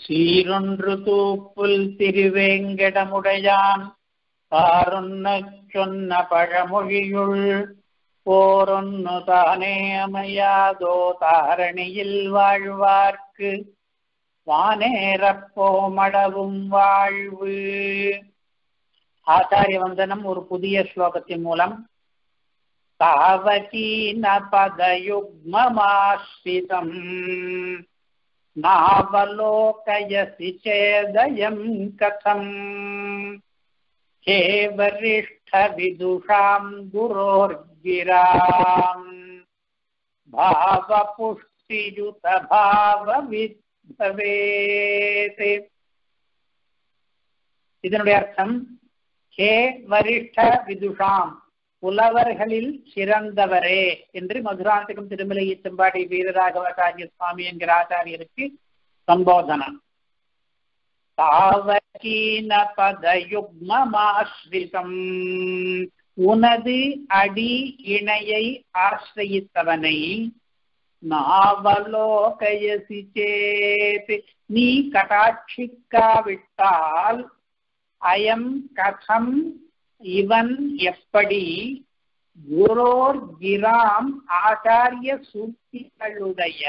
சீரொன்று தூப்புல் திருவேங்கடமுடையான் தாரொன்னச் சொன்ன பழமொழியுள் போரொன்னு தானே அமையாதோ தாரணியில் வாழ்வார்க்கு வானேறப்போமளவும் வாழ்வு. ஆச்சாரிய வந்தனம் ஒரு புதிய ஸ்லோகத்தின் மூலம் தாவகீன பதயுக்மமாஸ்ரிதம் நாவலோகயசி சேதயம் கதம் ஹே வரிஷ்ட விதுஷாம் குரோர்கிராம் பாவபுஷ்டியுத பாவவித் பவேத். இதனுடைய அர்த்தம், ஹே வரிஷ்ட விதுஷாம், புலவர்களில் சிறந்தவரே என்று மதுராந்தகம் திருமலை செம்பாடி வீரராகவாச்சாரிய சுவாமி என்கிற ஆச்சாரியருக்கு சம்போதனம். தாவகீன பதயுக்மமாஸ்ரிதம், உனது அடி இணையை ஆசிரயித்தவனை நாவலோகயசி சேத், நீ கடாட்சிக்காவிட்டால் அயம் கதம், இவன் எப்படி, குரோர் கிராம் ஆச்சாரிய சூக்திகளுடைய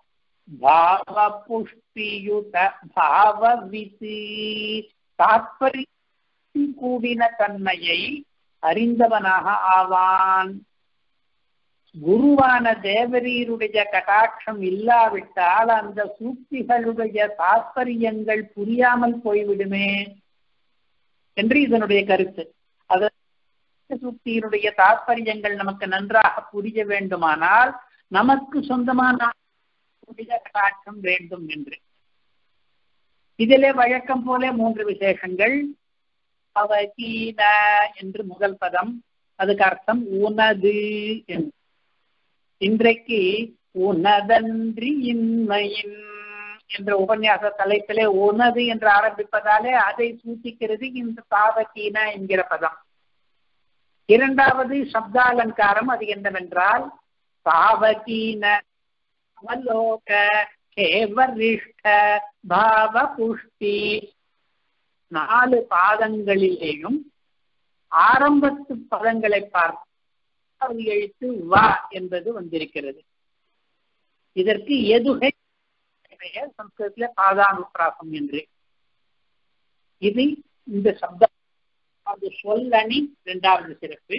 பாவபுஷ்டியுத பாவவிதி தாத்பரியம் கூடின தன்மையை அறிந்தவனாக ஆவான். குருவான தேவரீருடைய கடாட்சம் இல்லாவிட்டால் அந்த சூக்திகளுடைய தாத்பரியங்கள் புரியாமல் போய்விடுமே என்று இதனுடைய கருத்து. சூக்தியினுடைய தாத்பரியங்கள் நமக்கு நன்றாக புரிய வேண்டுமானால் நமக்கு சொந்தமான கடாட்சம் வேண்டும் என்று. இதிலே வழக்கம் போல 3 விசேஷங்கள். அவகீன என்று முதல் பதம், அதுக்கு அர்த்தம் உனது என்று. இன்றைக்கு உனதன்றி இன்மையின் என்ற உபன்யாச தலைப்பிலே உனது என்று ஆரம்பிப்பதாலே அதை சூச்சிக்கிறது இந்த தாவகீன என்கிற பதம். இரண்டாவது சப்தாலங்காரம், அது என்னவென்றால் தாவகீன அவலோக ஹேவரிஷ்ட பாவபுஷ்டி. 4 பாதங்களிலேயும் ஆரம்பத்து பதங்களை பார்த்து எழுத்து வா என்பது வந்திருக்கிறது. இதற்கு எதுகை சம்ஸ்கிருதத்திலே பாதானுப்பிராசம் என்று. இது இந்த சப்தம் சொல்லணி 2வது சிறப்பு.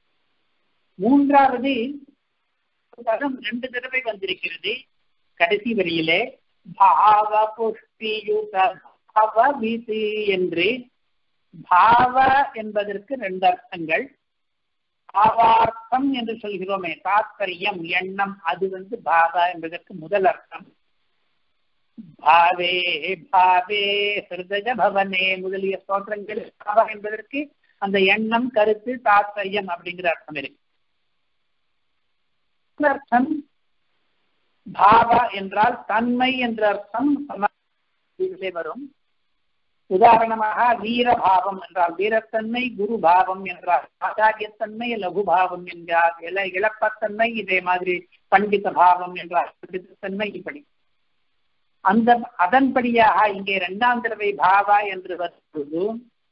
3வது பதம் 2 தடவை வந்திருக்கிறது கடைசி வரியிலே, பாவ புஷ்டியுத பவவிதி என்று. பாவ என்பதற்கு 2 அர்த்தங்கள். பாவார்த்தம் என்று சொல்கிறோமே, தாத்பரியம், எண்ணம், அது பாவ என்பதற்கு முதல் அர்த்தம். பாவே பாவே ஹிருதய பவனே முதலிய ஸ்தோத்திரங்கள் பாவ என்பதற்கு அந்த எண்ணம், கருத்து, தாத்பரியம் அப்படிங்கிற அர்த்தம் இருக்கு. அர்த்தம் பாவ என்றால் தன்மை என்ற அர்த்தம் வரும். உதாரணமாக வீரபாவம் என்றால் வீரத்தன்மை, குரு பாவம் என்றால் ஆச்சாரியத்தன்மை, லகுபாவம் என்றால் இளப்பத்தன்மை, இதே மாதிரி பண்டித பாவம் என்றால் பண்டிதத்தன்மை. இப்படி அதன்படியாக இங்கே 2ஆம் தடவை பாவா என்று வருவது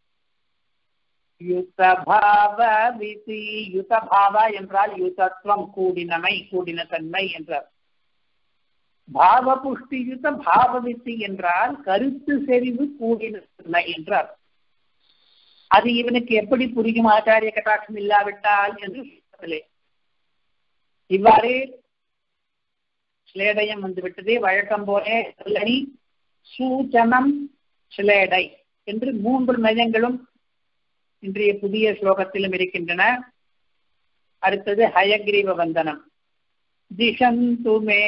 யுதபாவ விதி. யுதபாவா என்றால் யுதத்துவம், கூடினமை, கூடின தன்மை என்றார். பாவபுஷ்டியுத பாவவித்தி என்றால் கருத்து செறிவு கூடின தன்மை என்றார். அது இவனுக்கு எப்படி புரியும் ஆச்சாரிய கட்டாட்சம் இல்லாவிட்டால் என்று சொல்லலே. இவ்வாறு ஸ்லேடயம் வந்துவிட்டது. வழக்கம் போலே சொல்லணி, சூச்சனம், ஸ்லேடை என்று 3 நயங்களும் இன்றைய புதிய ஸ்லோகத்திலும் இருக்கின்றன. அடுத்தது ஹயக்ரீவ வந்தனம். திஷந்து மே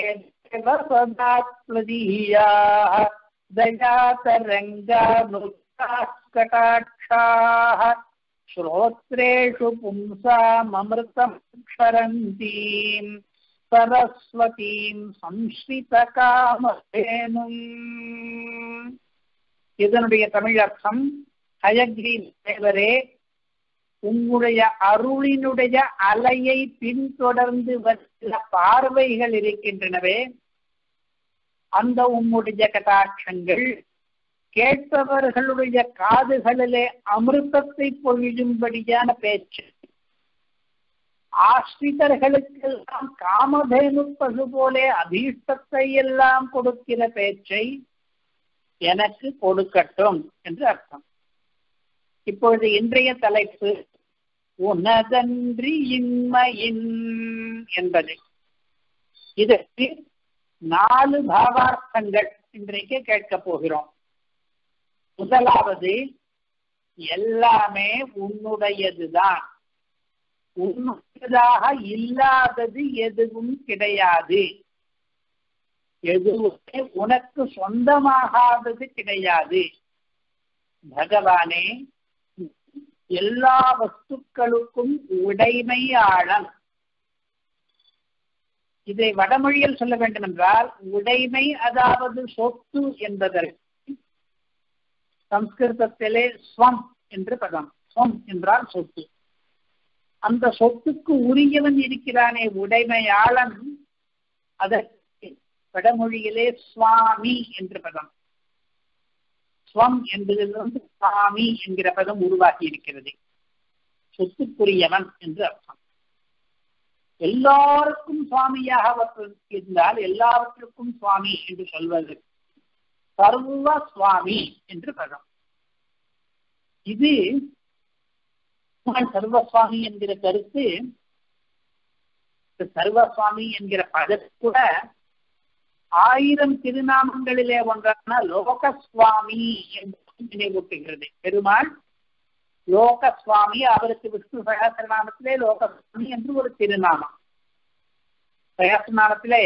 தயாதரங்கனுகடாட்சாः ஸ்ரோத்ரேஷு பும்சாமமிர்தம் க்ஷரந்தீம் சரஸ்வதீம் சம்ஸ்ரித காமதேனும். இதனுடைய தமிழ் அர்த்தம், ஹயக்ரீவ தேவரே, உங்களுடைய அருளினுடைய அலையை பின்தொடர்ந்து வருகிற பார்வைகள் இருக்கின்றனவே, அந்த உம்முடைய கட்டாட்சங்கள் கேட்பவர்களுடைய காதுகளிலே அமிர்தத்தை பொழியும்படியான பேச்சு, ஆஸ்ரிதர்களுக்கெல்லாம் காமதேனு பசு போலே அபீஷ்டத்தை எல்லாம் கொடுக்கிற பேச்சை எனக்கு கொடுக்கட்டும் என்று அர்த்தம். இப்பொழுது இன்றைய தலைப்பு உனதன்றி இன்மையின் என்பது. இதற்கு 4 பாவார்த்தங்கள் இன்றைக்கு கேட்கப் போகிறோம். முதலாவது, எல்லாமே உன்னுடையதுதான், உன்னுடையதாக இல்லாதது எதுவும் கிடையாது, எதுவுமே உனக்கு சொந்தமாகாதது கிடையாது. பகவானே எல்லா வஸ்துக்களுக்கும் உடைமையாளன். இதை வடமொழியில் சொல்ல வேண்டும் என்றால், உடைமை அதாவது சொத்து என்பதற்கு சம்ஸ்கிருதத்திலே ஸ்வம் என்று பதம். ஸ்வம் என்றால் சொத்து. அந்த சொத்துக்கு உரியவன் இருக்கிறானே உடைமையாளன், அதற்கு வடமொழியிலே சுவாமி என்று பதம். ஸ்வம் என்பதிலிருந்து சுவாமி என்கிற பதம் உருவாகி இருக்கிறது. சொத்துக்குரியவன் என்று அர்த்தம். எல்லாருக்கும் சுவாமியாக இருந்தால் எல்லாவற்றுக்கும் சுவாமி என்று சொல்வது சர்வ சுவாமி என்று பதம். இது சர்வசுவாமி என்கிற கருத்து, சர்வசுவாமி என்கிற பதத்து கூட 1000 திருநாமங்களிலே ஒன்றான லோகசுவாமி என்று நினைவூட்டுகிறது. பெருமாள் லோகசுவாமி, அவருக்கு விஷ்ணு சகஸ்ரநாமத்திலே லோகசுவாமி என்று ஒரு திருநாமம். சகஸ்ரநாமத்திலே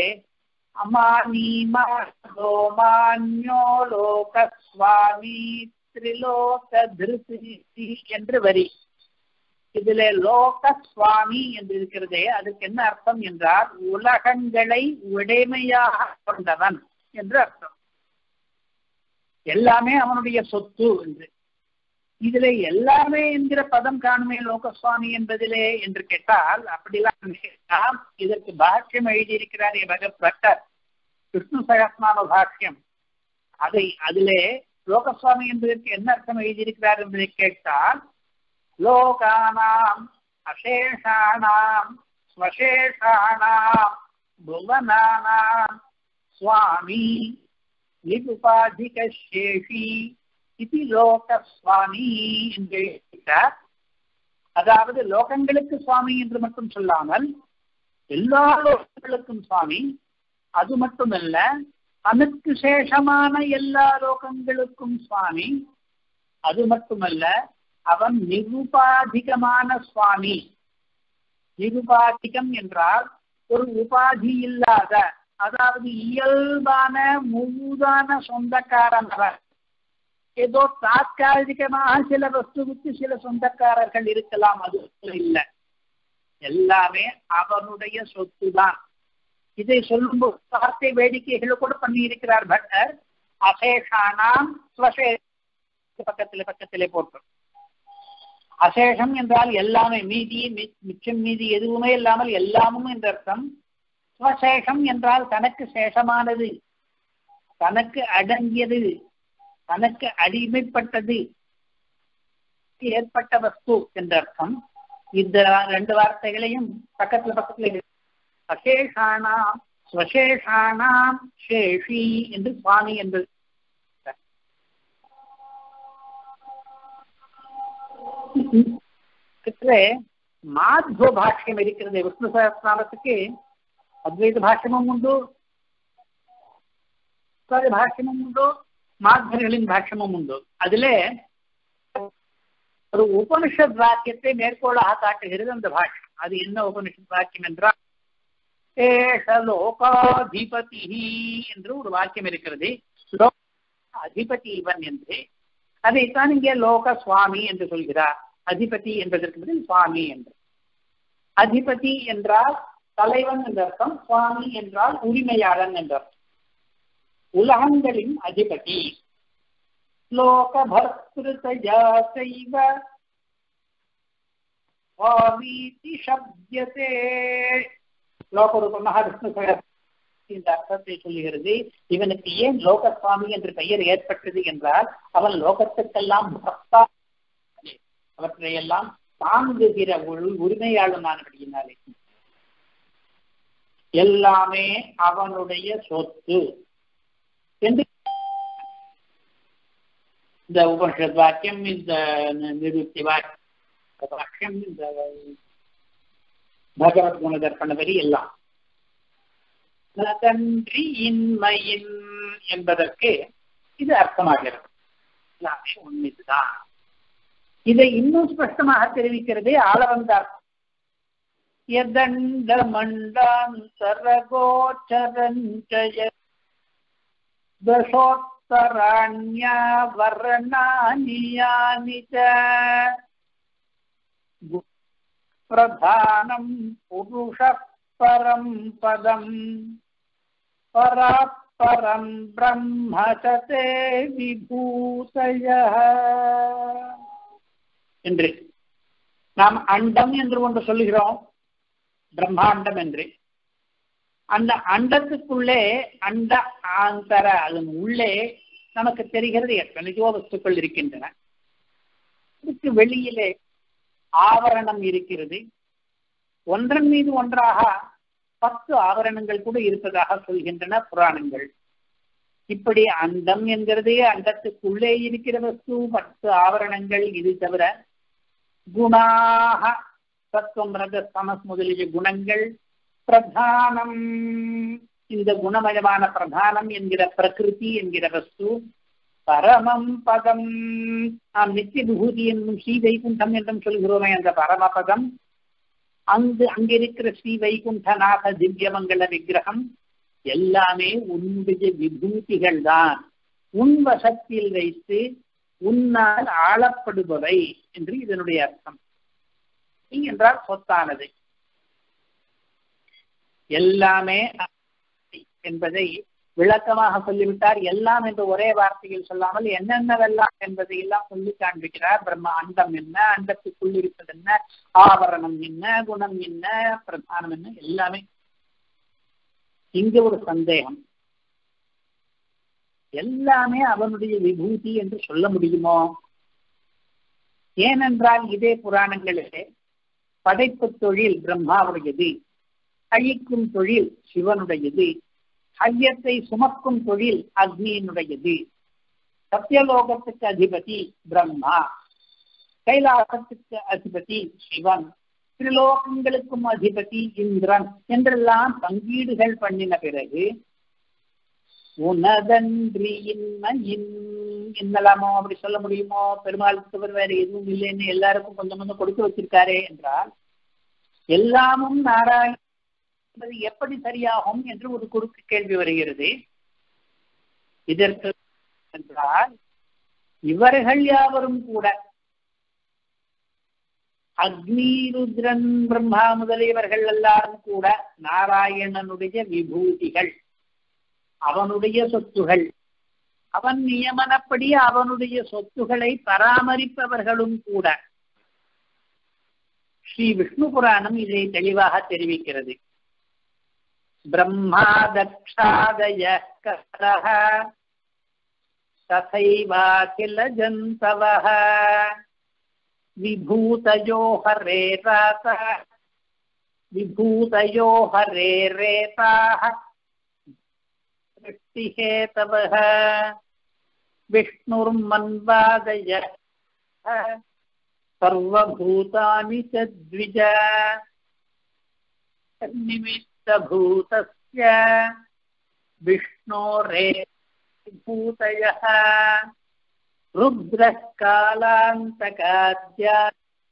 அமானியோ லோகசுவாமி திரிலோக திருசி என்று வரி. இதிலே லோகசுவாமி என்று இருக்கிறதே, அதுக்கு என்ன அர்த்தம் என்றால் உலகங்களை உடைமையாக கொண்டவன் என்று அர்த்தம். எல்லாமே அவனுடைய சொத்து என்று. இதிலே எல்லாமே என்கிற பதம் காணுமே லோகசுவாமி என்பதிலே என்று கேட்டால், அப்படிலாம் இதற்கு பாஷ்யம் எழுதியிருக்கிறார் பகவத் பட்டர், விஷ்ணு சகஸ்ரநாம பாஷ்யம். அதிலே லோகசுவாமி என்பதற்கு என்ன அர்த்தம் எழுதியிருக்கிறார் என்பதை கேட்டால், லோகானாம் அசேஷானாம் ஸ்வசேஷானாம் புவனானாம் சுவாமி நிருபாதிகசேஷி இது லோகசுவாமி என்று கேட்டார். அதாவது லோகங்களுக்கு சுவாமி என்று மட்டும் சொல்லாமல் எல்லா லோகங்களுக்கும் சுவாமி, அது மட்டுமல்ல தனக்கு சேஷமான எல்லா லோகங்களுக்கும் சுவாமி, அது மட்டுமல்ல அவன் நிருபாதிகமான சுவாமி. நிருபாதிகம் என்றால் ஒரு உபாதி இல்லாத, அதாவது இயல்பான முழுதான சொந்தக்காரன் அவர். ஏதோ தாற்காலிகமாக சில வஸ்துவுக்கு சில சொந்தக்காரர்கள் இருக்கலாம், அது இல்லை. எல்லாமே அவனுடைய சொத்து தான். இதை சொல்லும்போது வார்த்தை வேடிக்கைகளை கூட பண்ணி இருக்கிறார் பட்டர். அசேஷானாம் ஸ்வசேஷ பக்கத்திலே போட்டோம். அசேஷம் என்றால் எல்லாமே, மீதி மிச்சம் மீதி எதுவுமே இல்லாமல் எல்லாமும் என்ற அர்த்தம். ஸ்வசேஷம் என்றால் தனக்கு சேஷமானது, தனக்கு அடங்கியது, தனக்கு அடிமைப்பட்டது, ஏற்பட்ட வஸ்து என்ற அர்த்தம். இந்த 2 வார்த்தைகளையும் பக்கத்துல அசேஷானாம் ஸ்வசேஷானாம் சேஷி என்று சுவாமி என்பது. மாத்வ பாஷ்யம் இருக்கிறது. விஷ்ணு சகஸ்ரநாமத்துக்கு அத்வைத பாஷ்யமும் உண்டு, பாஷ்யமும் உண்டு, மாத்வர்களின் பாஷ்யமும் உண்டு. அதிலே ஒரு உபனிஷத் வாக்கியத்தை மேற்கோளாக காட்டுகிறது அந்த பாஷ்யம். அது என்ன உபனிஷத் வாக்கியம் என்றால், ஏஷ லோகாதிபதி என்று ஒரு வாக்கியம் இருக்கிறது. அதிபதி இவன் என்று, அதைத்தான் இங்கே லோக சுவாமி என்று சொல்கிறார். அதிபதி என்பதற்கு பதில் சுவாமி என்று. அதிபதி என்றால் தலைவன் என்ற அர்த்தம், சுவாமி என்றால் உரிமையாளன் என்ற அர்த்தம். உலகங்களின் அதிபதி. லோகபர்த்ருதயா சைவ சுவாமீதி சப்யதே. லோகரூபமாக விஷ்ணு இந்த அர்த்தத்தை சொல்லுகிறது. இவனுக்கு ஏன் லோகசுவாமி என்று பெயர் ஏற்பட்டது என்றால் அவன் லோகத்துக்கெல்லாம் பக்தா, அவற்றையெல்லாம் தாங்குகிற உரிமையாளனானபடியினாலே எல்லாமே அவனுடைய சொத்து என்று இந்த உபனிஷத் வாக்கியம், இந்த நிருக்தி வாக்கியம், இந்த பகவத் குணதர்ப்பண வரி எல்லாம் நன்றி இன்மையின் என்பதற்கு இது அர்த்தமாகிறது. எல்லாமே உண்மைதான். இதை இன்னும் ஸ்பஷ்டமாக தெரிவிக்கிறதே ஆளவந்தார். யதண்ட மண்டாந்தரகோச்சரஞ்சய தசோத்தராண்யா வர்ணானி ச பிரதானம் புருஷः பரம் பதம் பராத்பரம் பிரம்ம சதே விபூதயः என்று நாம் அண்டம் என்று ஒன்று சொல்லுகிறோம், பிரம்மாண்டம் என்று. அந்த அண்டத்துக்குள்ளே அண்ட ஆந்தர அதன் உள்ளே நமக்கு தெரிகிறது எத்தனையோ வஸ்துக்கள் இருக்கின்றன. இதுக்கு வெளியிலே ஆவரணம் இருக்கிறது. ஒன்றன் மீது ஒன்றாக 10 ஆவரணங்கள் கூட இருப்பதாக சொல்கின்றன புராணங்கள். இப்படி அண்டம் என்கிறதே அண்டத்துக்குள்ளே இருக்கிற வஸ்து, 10 ஆவரணங்கள். இது தவிர குணாக சத்வம் ரஜஸ் தமஸ் முதலிய குணங்கள், பிரதானம் இந்த குணமயமான பிரதானம் என்கிற பிரகிருதி என்கிற வஸ்து, பரமம் பதம் நாம் நித்திய விபூதி என்னும் ஸ்ரீ வைகுண்டம் என்றும் சொல்கிறோமே அந்த பரமபதம், அங்கிருக்கிற ஸ்ரீ வைகுண்டநாத திவ்யமங்கள விக்கிரகம் எல்லாமே உன்னுடைய விபூதிகள் தான், உன் வசத்தில் வைத்து உன்னால் ஆளப்படுபவை என்று இதனுடைய அர்த்தம். என்றால் சொத்தானது எல்லாமே என்பதை விளக்கமாக சொல்லிவிட்டார். எல்லாம் என்று ஒரே வார்த்தையில் சொல்லாமல் என்னென்னவெல்லாம் என்பதை எல்லாம் சொல்லி காண்பிக்கிறார். பிரம்ம அண்டம் என்ன, அண்டத்துக்குள் இருப்பது என்ன, ஆவரணம் என்ன, குணம் என்ன, பிரதானம் என்ன, எல்லாமே. இங்க ஒரு சந்தேகம், எல்லாமே அவனுடைய விபூதி என்று சொல்ல முடியுமோ? ஏனென்றால் இதே புராணங்களிலே படைப்பு தொழில் பிரம்மாவுடையது, அழிக்கும் தொழில் சிவனுடையது, ஐயத்தை சுமக்கும் தொழில் அக்னியினுடையது, சத்தியலோகத்துக்கு அதிபதி பிரம்மா, கைலாசத்துக்கு அதிபதி சிவன், திரிலோகங்களுக்கும் அதிபதி இந்திரன் என்றெல்லாம் பங்கீடுகள் பண்ணின பிறகு உனதன்றி இன்னலாமோ அப்படி சொல்ல முடியுமோ? பெருமாளுக்கு வேற எதுவும் இல்லைன்னு எல்லாருக்கும் கொஞ்சம் கொஞ்சம் கொடுத்து வச்சிருக்காரே என்றால் எல்லாமும் நாராயண எப்படி சரியாகும் என்று ஒரு குறுக்கு கேள்வி வருகிறது. இதற்கு என்றால் இவர்கள் யாவரும் கூட அக்னி ருத்ரன் பிரம்மா முதலியவர்கள் எல்லாரும் கூட நாராயணனுடைய விபூதிகள், அவனுடைய சொத்துகள், அவன் நியமனப்படி அவனுடைய சொத்துக்களை பராமரிப்பவர்களும் கூட. ஸ்ரீ விஷ்ணு புராணம் இதை தெளிவாக தெரிவிக்கிறது. பிரம்மா தக்ஷாதய கரஹ ததைவாகில ஜந்தவஹ விபூதயோ ஹரே ராச விபூதயோ ஹரே ரேதாஹ சிருஷ்டிஹேதவஹ விஷ்ணுர்மன்வாதய சர்வபூதானி ச த்விஜ நிமித்தபூதஸ்ய விஷ்ணோரே பூதயः ருத்ரः காலாந்தகாத்யா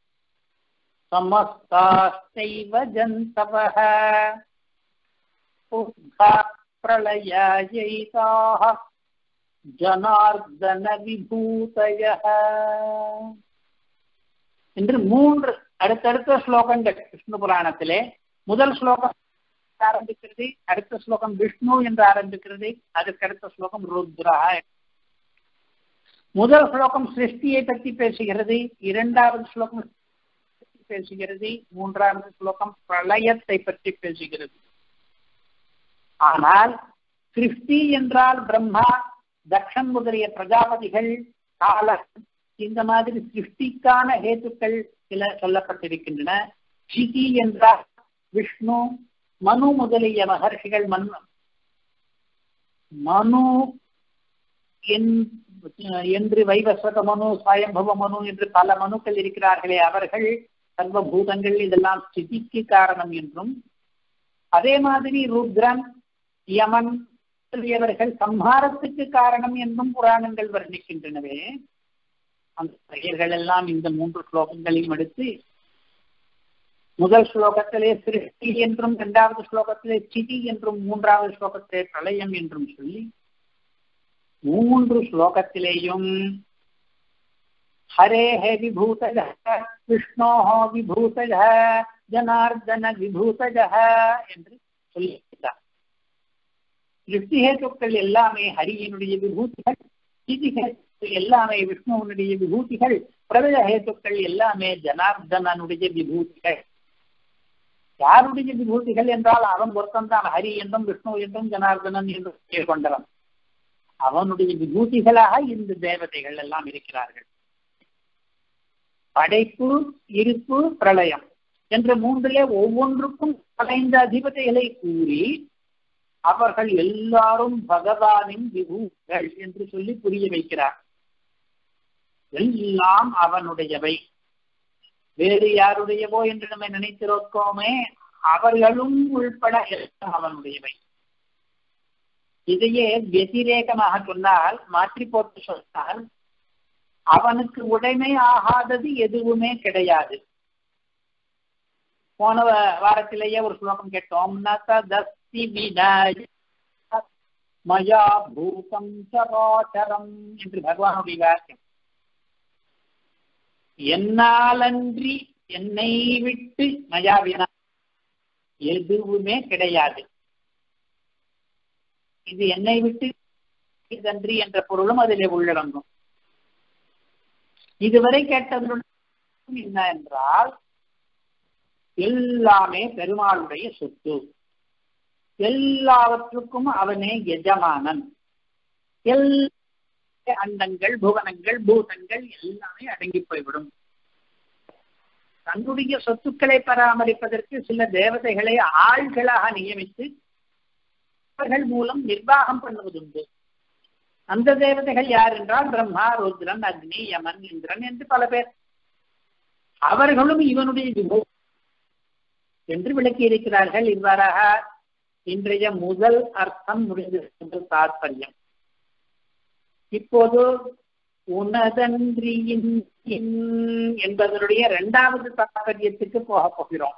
சமஸ்தாஸ்தைவ ஜந்தவः பிரளயாயைதாः ஜனார்தன விபூதயः என்று 3 அடுத்தடுத்த ஸ்லோகங்கள் விஷ்ணு புராணத்திலே. முதல் ஸ்லோகம் ஆரம்பிக்கிறது, அடுத்த ஸ்லோகம் விஷ்ணு என்று ஆரம்பிக்கிறது, அதுக்கடுத்த ஸ்லோகம் ருத்ரா. முதல் ஸ்லோகம் சிருஷ்டியை பற்றி பேசுகிறது, இரண்டாவது ஸ்லோகம் பேசுகிறது, மூன்றாவது ஸ்லோகம் பிரளயத்தை பற்றி பேசுகிறது. ஆனால் சிருஷ்டி என்றால் பிரம்மா, தக்ஷன் முதலிய பிரஜாபதிகள், காலம், இந்த மாதிரி சிருஷ்டிக்கான ஹேத்துக்கள் சில சொல்லப்பட்டிருக்கின்றன. சிதி என்றால் விஷ்ணு, மனு முதலிய மகர்ஷிகள். மனு என்று வைவஸ்வத மனு, ஸ்வயம்பவ மனு என்று பல மனுக்கள் இருக்கிறார்களே, அவர்கள் சர்வபூதங்கள் இதெல்லாம் ஸ்திதிக்கு காரணம் என்றும், அதே மாதிரி ருத்ரன், யமன் முதலியவர்கள் சம்ஹாரத்துக்கு காரணம் என்றும் புராணங்கள் வர்ணிக்கின்றனவே. அந்த பெயர்கள் எல்லாம் இந்த 3 ஸ்லோகங்களையும் எடுத்து முதல் ஸ்லோகத்திலே சிருஷ்டி என்றும், 2வது ஸ்லோகத்திலே சிதி என்றும், 3வது ஸ்லோகத்திலே பிரளயம் என்றும் சொல்லி 3 ஸ்லோகத்திலேயும் ஹரேஹ விபூதஜஹ விஷ்ணோஹ விபூதஜஹ ஜனார்தன விபூதஜஹ என்று சொல்லியிருக்கிறார். சிருஷ்டி ஹேத்துக்கள் எல்லாமே ஹரியினுடைய விபூதிகள், சிதி ஹேத்துக்கள் எல்லாமே விஷ்ணுவனுடைய விபூதிகள், பிரளய ஹேத்துக்கள் எல்லாமே ஜனார்தனனுடைய விபூதிகள். யாருடைய விபூதிகள் என்றால் அவன் ஒருத்தந்தான் ஹரி என்றும் விஷ்ணு என்றும் ஜனார்தனன் என்றும் பெயர் கொண்டவன். அவனுடைய விபூதிகளாக இந்த தேவதைகள் எல்லாம் இருக்கிறார்கள். படைப்பு, இருப்பு, பிரளயம் என்ற 3 ஒவ்வொன்றுக்கும் 5 அதிபதிகளை கூறி அவர்கள் எல்லாரும் பகவானின் விபூதிகள் என்று சொல்லி புரிய வைக்கிறார். எல்லாம் அவனுடையவை, வேறு யாருடையவோ என்று நம்ம நினைத்திருக்கோமே, அவர்களும் உள்பட எல்லாம் அவனுடையவை. இதையே வெதிரேகமாக சொன்னால், மாற்றி போட்டு சொன்னால், அவனுக்கு உடைமை ஆகாதது எதுவுமே கிடையாது. போன வாரத்திலேயே ஒரு ஸ்லோகம் கேட்டோம், மயா பூதம் சராசரம் என்று பகவானுடைய வாக்கியம். என்னாலன்றி, என்னை விட்டு, மயாவினா எதுவுமே கிடையாது. இது என்னை விட்டு இதன்றி என்ற பொருளும் அதிலே உள்ளடங்கும். இதுவரை கேட்டதுடன் என்ன என்றால், எல்லாமே பெருமாளுடைய சொத்து, எல்லாவற்றுக்கும் அவனே எஜமானன், அண்டங்கள், புவனங்கள், பூதங்கள் எல்லாமே அடங்கி போய்விடும். தன்னுடைய சொத்துக்களை பராமரிப்பதற்கு சில தேவதைகளை ஆள்களாக நியமித்து அவர்கள் மூலம் நிர்வாகம் பண்ணுவதுண்டு. அந்த தேவதைகள் யார் என்றால் பிரம்மா, ருத்ரன், அக்னி, யமன், இந்திரன் என்று பல பேர். அவர்களும் இவனுடைய விபூதி என்று விளக்கி இருக்கிறார்கள். இவ்வாறாக இன்றைய முதல் அர்த்தம் முடிந்தது, தாத்பர்யம். இப்போது உனதன்றியின் என்பதனுடைய 2வது தாத்பர்யத்துக்கு போக போகிறோம்.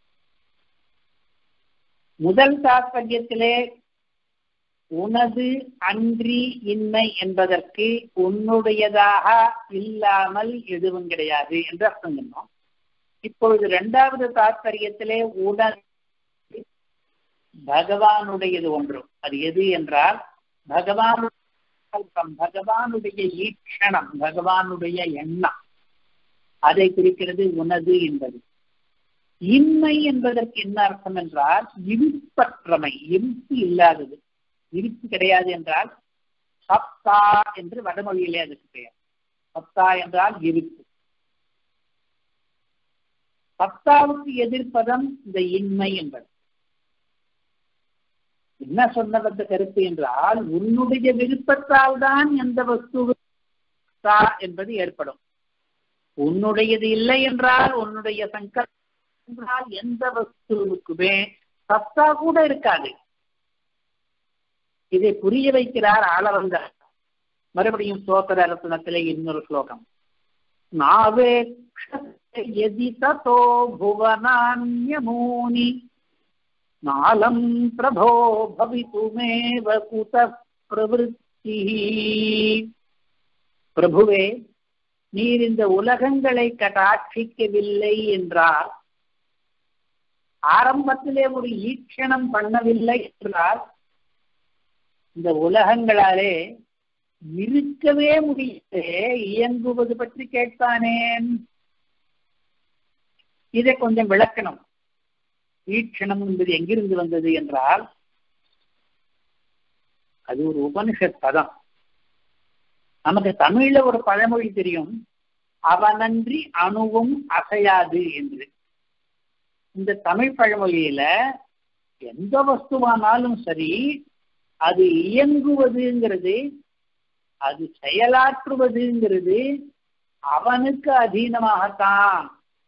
முதல் தாத்பர்யத்திலே உனது அன்றி இன்மை என்பதற்கு உன்னுடையதாக இல்லாமல் எதுவும் கிடையாது என்று அர்த்தம் சொன்னோம். இப்பொழுது 2வது தாத்பர்யத்திலே உனது பகவானுடையது ஒன்று. அது எது என்றால் பகவானுடைய ஈக்ஷணம், பகவானுடைய எண்ணம், அதை குறிக்கிறது உனது என்பது. இன்மை என்பதற்கு என்ன அர்த்தம் என்றால் இருப்பற்றமை, இருப்பு இல்லாதது, இருப்பு கிடையாது என்றால் சப்தா என்று வடமொழியிலே அதுக்கு பெயர். சப்தா என்றால் இருப்பு. சப்தாவுக்கு எதிர்ப்பதம் இந்த இன்மை என்பது. என்ன சொன்னவந்த கருத்து என்றால், உன்னுடைய விருப்பத்தால் தான் எந்த வஸ்து என்பது ஏற்படும். உன்னுடையது இல்லை என்றால், உன்னுடைய சங்கல்பம் என்றால் எந்த வஸ்துவுக்குமே சப்தா கூட இருக்காது. இதை புரிய வைக்கிறார் ஆளவந்த. மறுபடியும் ஸ்தோத்திர ரத்னத்திலே இன்னொரு ஸ்லோகம். நாவே யதி ததோ புவனான்யமூனி நாலம் பிரபோ பவிதுமேவ குத பிரவிருத்தி. பிரபுவே, நீர் இந்த உலகங்களை கடாட்சிக்கவில்லை என்றால், ஆரம்பத்திலே ஒரு ஈக்ஷணம் பண்ணவில்லை என்றால், இந்த உலகங்களாலே இருக்கவே முடியவே இயங்குவது பற்றி கேட்பானேன். இதை கொஞ்சம் விளக்கணும். ஈக்ஷணம் என்பது எங்கிருந்து வந்தது என்றால், அது ஒரு உபனிஷத் பதம். நமக்கு தமிழ்ல ஒரு பழமொழி தெரியும், அவனன்றி அணுவும் அசையாது என்று. இந்த தமிழ் பழமொழியில எந்த வஸ்துவானாலும் சரி, அது இயங்குவதுங்கிறது, அது செயலாற்றுவதுங்கிறது அவனுக்கு அதீனமாகத்தான்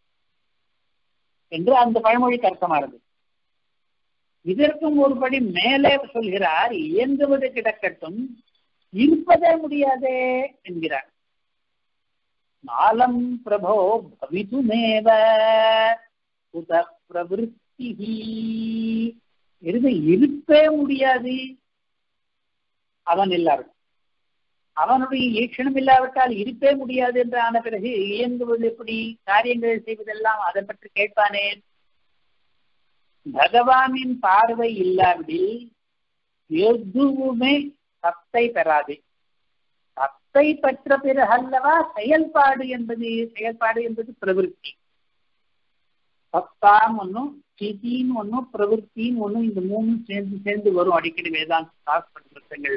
என்று அந்த பழமொழிக்கு அர்த்தமானது. இதற்கும் ஒருபடி மேலே சொல்கிறார், இயங்குவது கிடக்கட்டும், இருப்பதே முடியாதே என்கிறார். நாலம் பிரபோ பவிதுமேவ உத பிரவிருத்தி, இருப்பே முடியாது அவன் இல்லாவிட்டால், அவனுடைய ஈக்ஷணம் இல்லாவிட்டால் இருப்பே முடியாது என்று ஆன பிறகு இயங்குவது எப்படி, காரியங்கள் செய்வதெல்லாம் அதை பற்றி கேட்பானேன். பகவானின் பார்வை இல்லாவிடில் எதுவுமே சத்தை பெறாது. சத்தை பெற்ற பிறகு அல்லவா செயல்பாடு என்பது பிரவிற்த்தி. சத்தான்னு ஒன்னும், ஸ்திதின்னு ஒன்னும், பிரவிற்த்தின்னு ஒன்னும், இந்த மூணும் சேர்ந்து வரும் அடிக்கடி வேதாந்த சாஸ்திரங்கள்ல.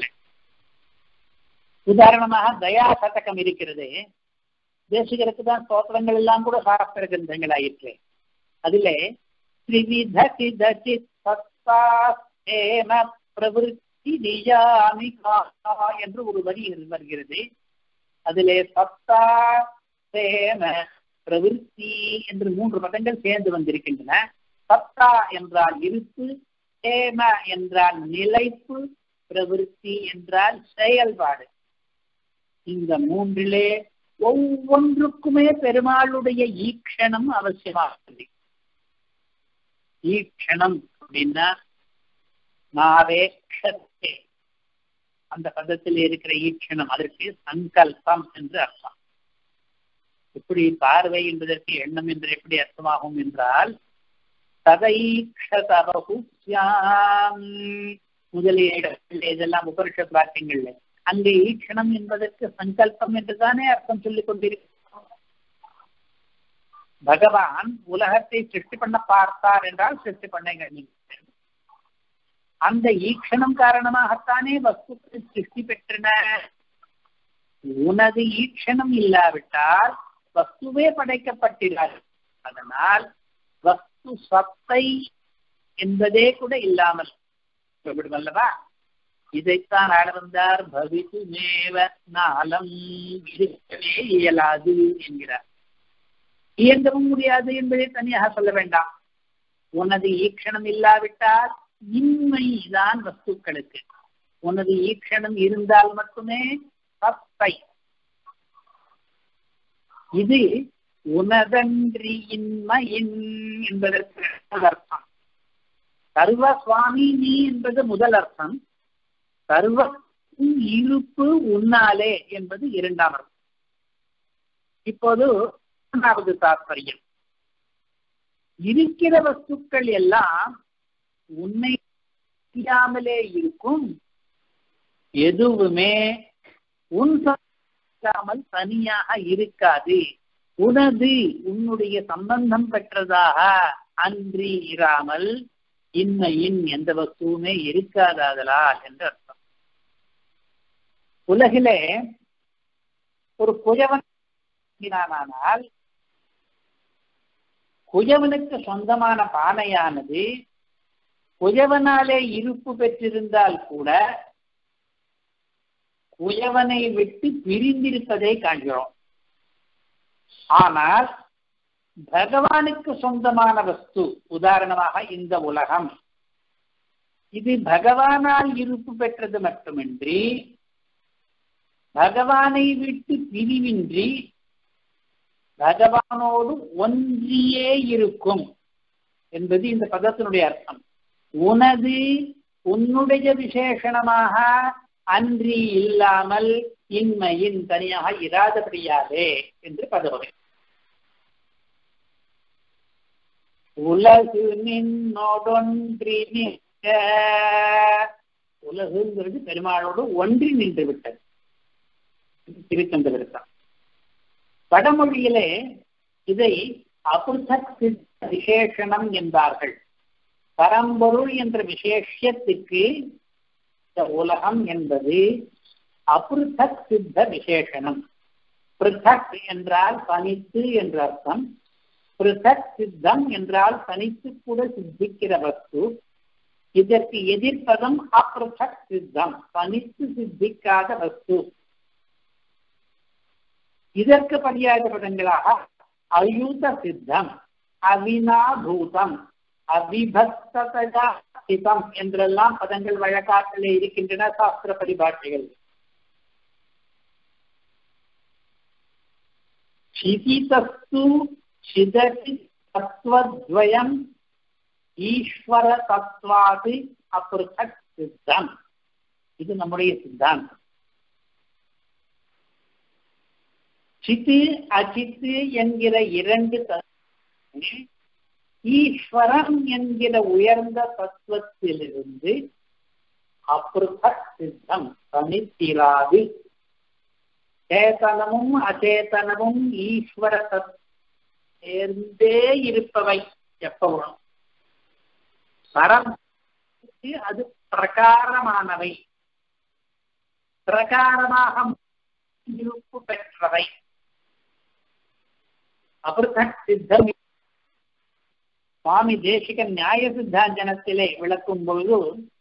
உதாரணமாக தயா சதகம் இருக்கிறது. தேசிகருக்கு தான் ஸ்தோத்திரங்கள் எல்லாம் கூட சாஸ்திர கிரந்தங்கள் ஆயிற்று. அதிலே த்ரிவித சிதசித் சத்தாஸ்தேன பிரவிற்த்தி நியாமிகா என்று ஒரு வரி வருகிறது. அதிலே சத்தா சேன பிரவிற்த்தி என்று 3 பதங்கள் சேர்ந்து வந்திருக்கின்றன. சத்தா என்றால் இருப்பு, சேம என்றால் நிலைப்பு, பிரவிற்த்தி என்றால் செயல்பாடு. இந்த 3லே ஒவ்வொன்றுக்குமே பெருமாளுடைய ஈக்ஷணம் அவசியமாகிறது. ஈக்ஷணம் அப்படின்னா நாவேக்ஷத்தே, அந்த பதத்தில் இருக்கிற ஈக்ஷணம், அதற்கு சங்கல்பம் என்று அர்த்தம். எப்படி பார்வை என்பதற்கு எண்ணம் என்று எப்படி அர்த்தமாகும் என்றால், ததைக்ஷதபகுஸ்யாம் முதலிய இடங்கள், இதெல்லாம் உபனிஷத் வாக்கியங்கள்ல. அங்கே ஈக்ஷணம் என்பதற்கு சங்கல்பம் என்றுதானே அர்த்தம் சொல்லிக் கொண்டிருக்கிறோம். பகவான் உலகத்தை சிருஷ்டி பண்ண பார்த்தார் என்றால் சிருஷ்டி பண்ண அந்த ஈக்ஷணம் காரணமாகத்தானே வஸ்துக்கள் சிருஷ்டி பெற்றன. உனது ஈக்ஷணம் இல்லாவிட்டால் வஸ்துவே படைக்கப்பட்டிருக்கிறது. அதனால் வஸ்து சத்தை என்பதே கூட இல்லாமல் சொல்லிவிடுமல்லவா. இதைத்தான் ஆளவந்தார் பவிது மேவ நாளம், இருக்கவே இயலாது என்கிறார். இயங்கவும் முடியாது என்பதை தனியாக சொல்ல வேண்டாம். உனது ஈக்ஷணம் இல்லாவிட்டால் இன்மைதான் வஸ்துக்களுக்கு. உனது ஈக்ஷணம் இருந்தால் மட்டுமே சத்தை. இது உனதன்றி இன்மையின் என்பதற்கு அர்த்தம். சர்வ சுவாமி நீ என்பது முதல் அர்த்தம். சர்வ இருப்பு உன்னாலே என்பது 2ஆம் அர்த்தம். இப்போது 3வது தாத்பரியம். இருக்கிற வஸ்துக்கள் எல்லாம் உன்னை அறியாமலே இருக்கும். எதுவுமே உன்னால் தனியாக இருக்காது. உன்னுடைய சம்பந்தம் பெற்றதாக அன்றி இராமல் இன்மையின் எந்த வஸ்துவுமே இருக்காதாதலால் என்று அர்த்தம். உலகிலே ஒரு குயவனால் குயவனுக்கு சொந்தமான பானையானது குயவனாலே இருப்பு பெற்றிருந்தால் கூட குயவனை விட்டு பிரிந்திருப்பதை காண்கிறோம். ஆனால் பகவானுக்கு சொந்தமான வஸ்து, உதாரணமாக இந்த உலகம், இது பகவானால் இருப்பு பெற்றது மட்டுமின்றி பகவானை விட்டு பிரிவின்றி பகவானோடு ஒன்றியே இருக்கும் என்பது இந்த பதத்தினுடைய அர்த்தம். உன்னுடைய விசேஷணமாக அன்றி இல்லாமல் இன்மையின் தனியாக இராதபடியாதே என்று பதவகை. உலகு நின்னோடொன்றி நிற்க, உலகுங்கிறது பெருமாளோடு ஒன்றி நின்று விட்டது. திருத்தந்த விருத்தம். வடமொழியிலே இதை அபுர்தக் விசேஷணம் என்பார்கள். பரம்பொருள் என்ற விசேஷத்துக்கு உலகம் என்பது அப்ருதக் சித்த விசேஷனம். பிருத்தக் என்றால் தனித்து என்ற அர்த்தம். பிருத்தக் சித்தம் என்றால் தனித்து கூட சித்திக்கிற வஸ்து. இதற்கு எதிர்ப்பதம் அப்ருதக் சித்தம், தனித்து சித்திக்காத வஸ்து. இதற்கு பரியாய பதங்களாக அயூத சித்தம், அவினாபூதம், அவிபக்தம் என்றெல்லாம் பதங்கள் வழக்காட்டிலே இருக்கின்றன சாஸ்திர பரிபாஷைகள். சிதிதஸ்து சிதசி தத்வத்வயம் ஈஸ்வர தத்வாதி அப்ருதக் சித்தம். இது நம்முடைய சித்தாந்தம். சித்து அச்சித்து என்கிற இரண்டு ஈஸ்வரன் என்கிற உயர்ந்த தத்துவத்திலிருந்து அப்ருதக் சித்தம் தனித்திராது. சேதனமும் அச்சேதனமும் ஈஸ்வர சேர்ந்தே இருப்பவை. எப்பவும் பரம் அது பிரகாரமானவை, பிரகாரமாக இருப்பு பெற்றவை. அப்ருதக் சித்தம் சுவாமி தேசிக நியாய சித்தாந்தனத்திலே விளக்கும் பொழுது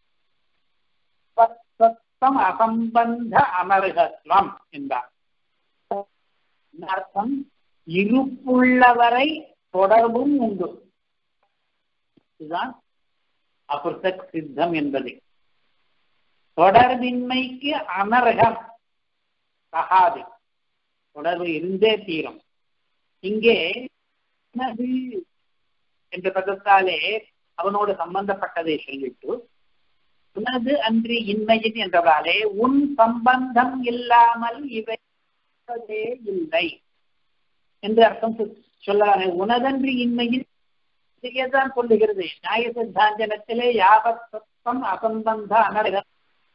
அசம்பந்த அமர்கத்வம் என்றார். அர்த்தம் இருப்புள்ளவரை தொடர்பும் உண்டு. இதுதான் அப்ருதக் சித்தம் என்பது. தொடர்பின்மைக்கு அனர்கம் தகாது, தொடர்பு இருந்தே தீரும். இங்கே என்ற பதத்தாலே அவனோடு சம்பந்தப்பட்டதை சொல்லிட்டு உனது அன்றி இன்மையின் என்றவாலே உன் சம்பந்தம் இல்லாமல் இவை இல்லை என்று அர்த்தம் சொல்லலாமே. உனதன்றி இன்மையின் தான் சொல்லுகிறது நியாய சித்தாந்தனத்திலே யாவத் சத்தம் அசம்பந்த அனர்கம்.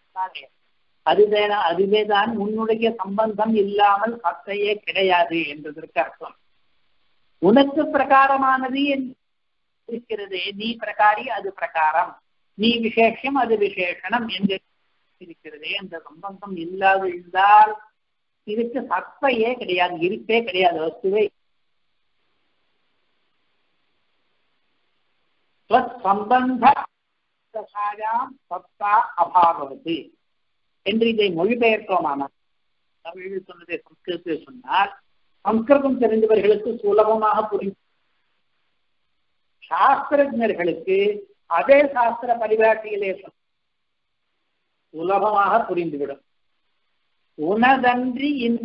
அதுவேதான் உன்னுடைய சம்பந்தம் இல்லாமல் சத்தையே கிடையாது என்பதற்கு அர்த்தம். உனக்கு பிரகாரமானது இருக்கிறது, நீ பிரகாரி அது பிரகாரம், நீ விசேஷம் அது விசேஷனம் என்று இருக்கிறது. அந்த சம்பந்தம் இல்லாது இருந்தால் இதுக்கு சத்தையே கிடையாது, இருப்பே கிடையாது, வஸ்துவே. சம்பந்த சத்தா அபாவது என்று இதை மொழிபெயர்த்தோமானால், தமிழில் சொன்னதை சம்ஸ்கிருதத்தில் சொன்னால் சம்ஸ்கிருதம் தெரிந்தவர்களுக்கு சுலபமாக புரியும். சாஸ்திரஜர்களுக்கு அதே சாஸ்திர பரிபாஷையிலே சுலபமாக புரிந்துவிடும். உனதன்றி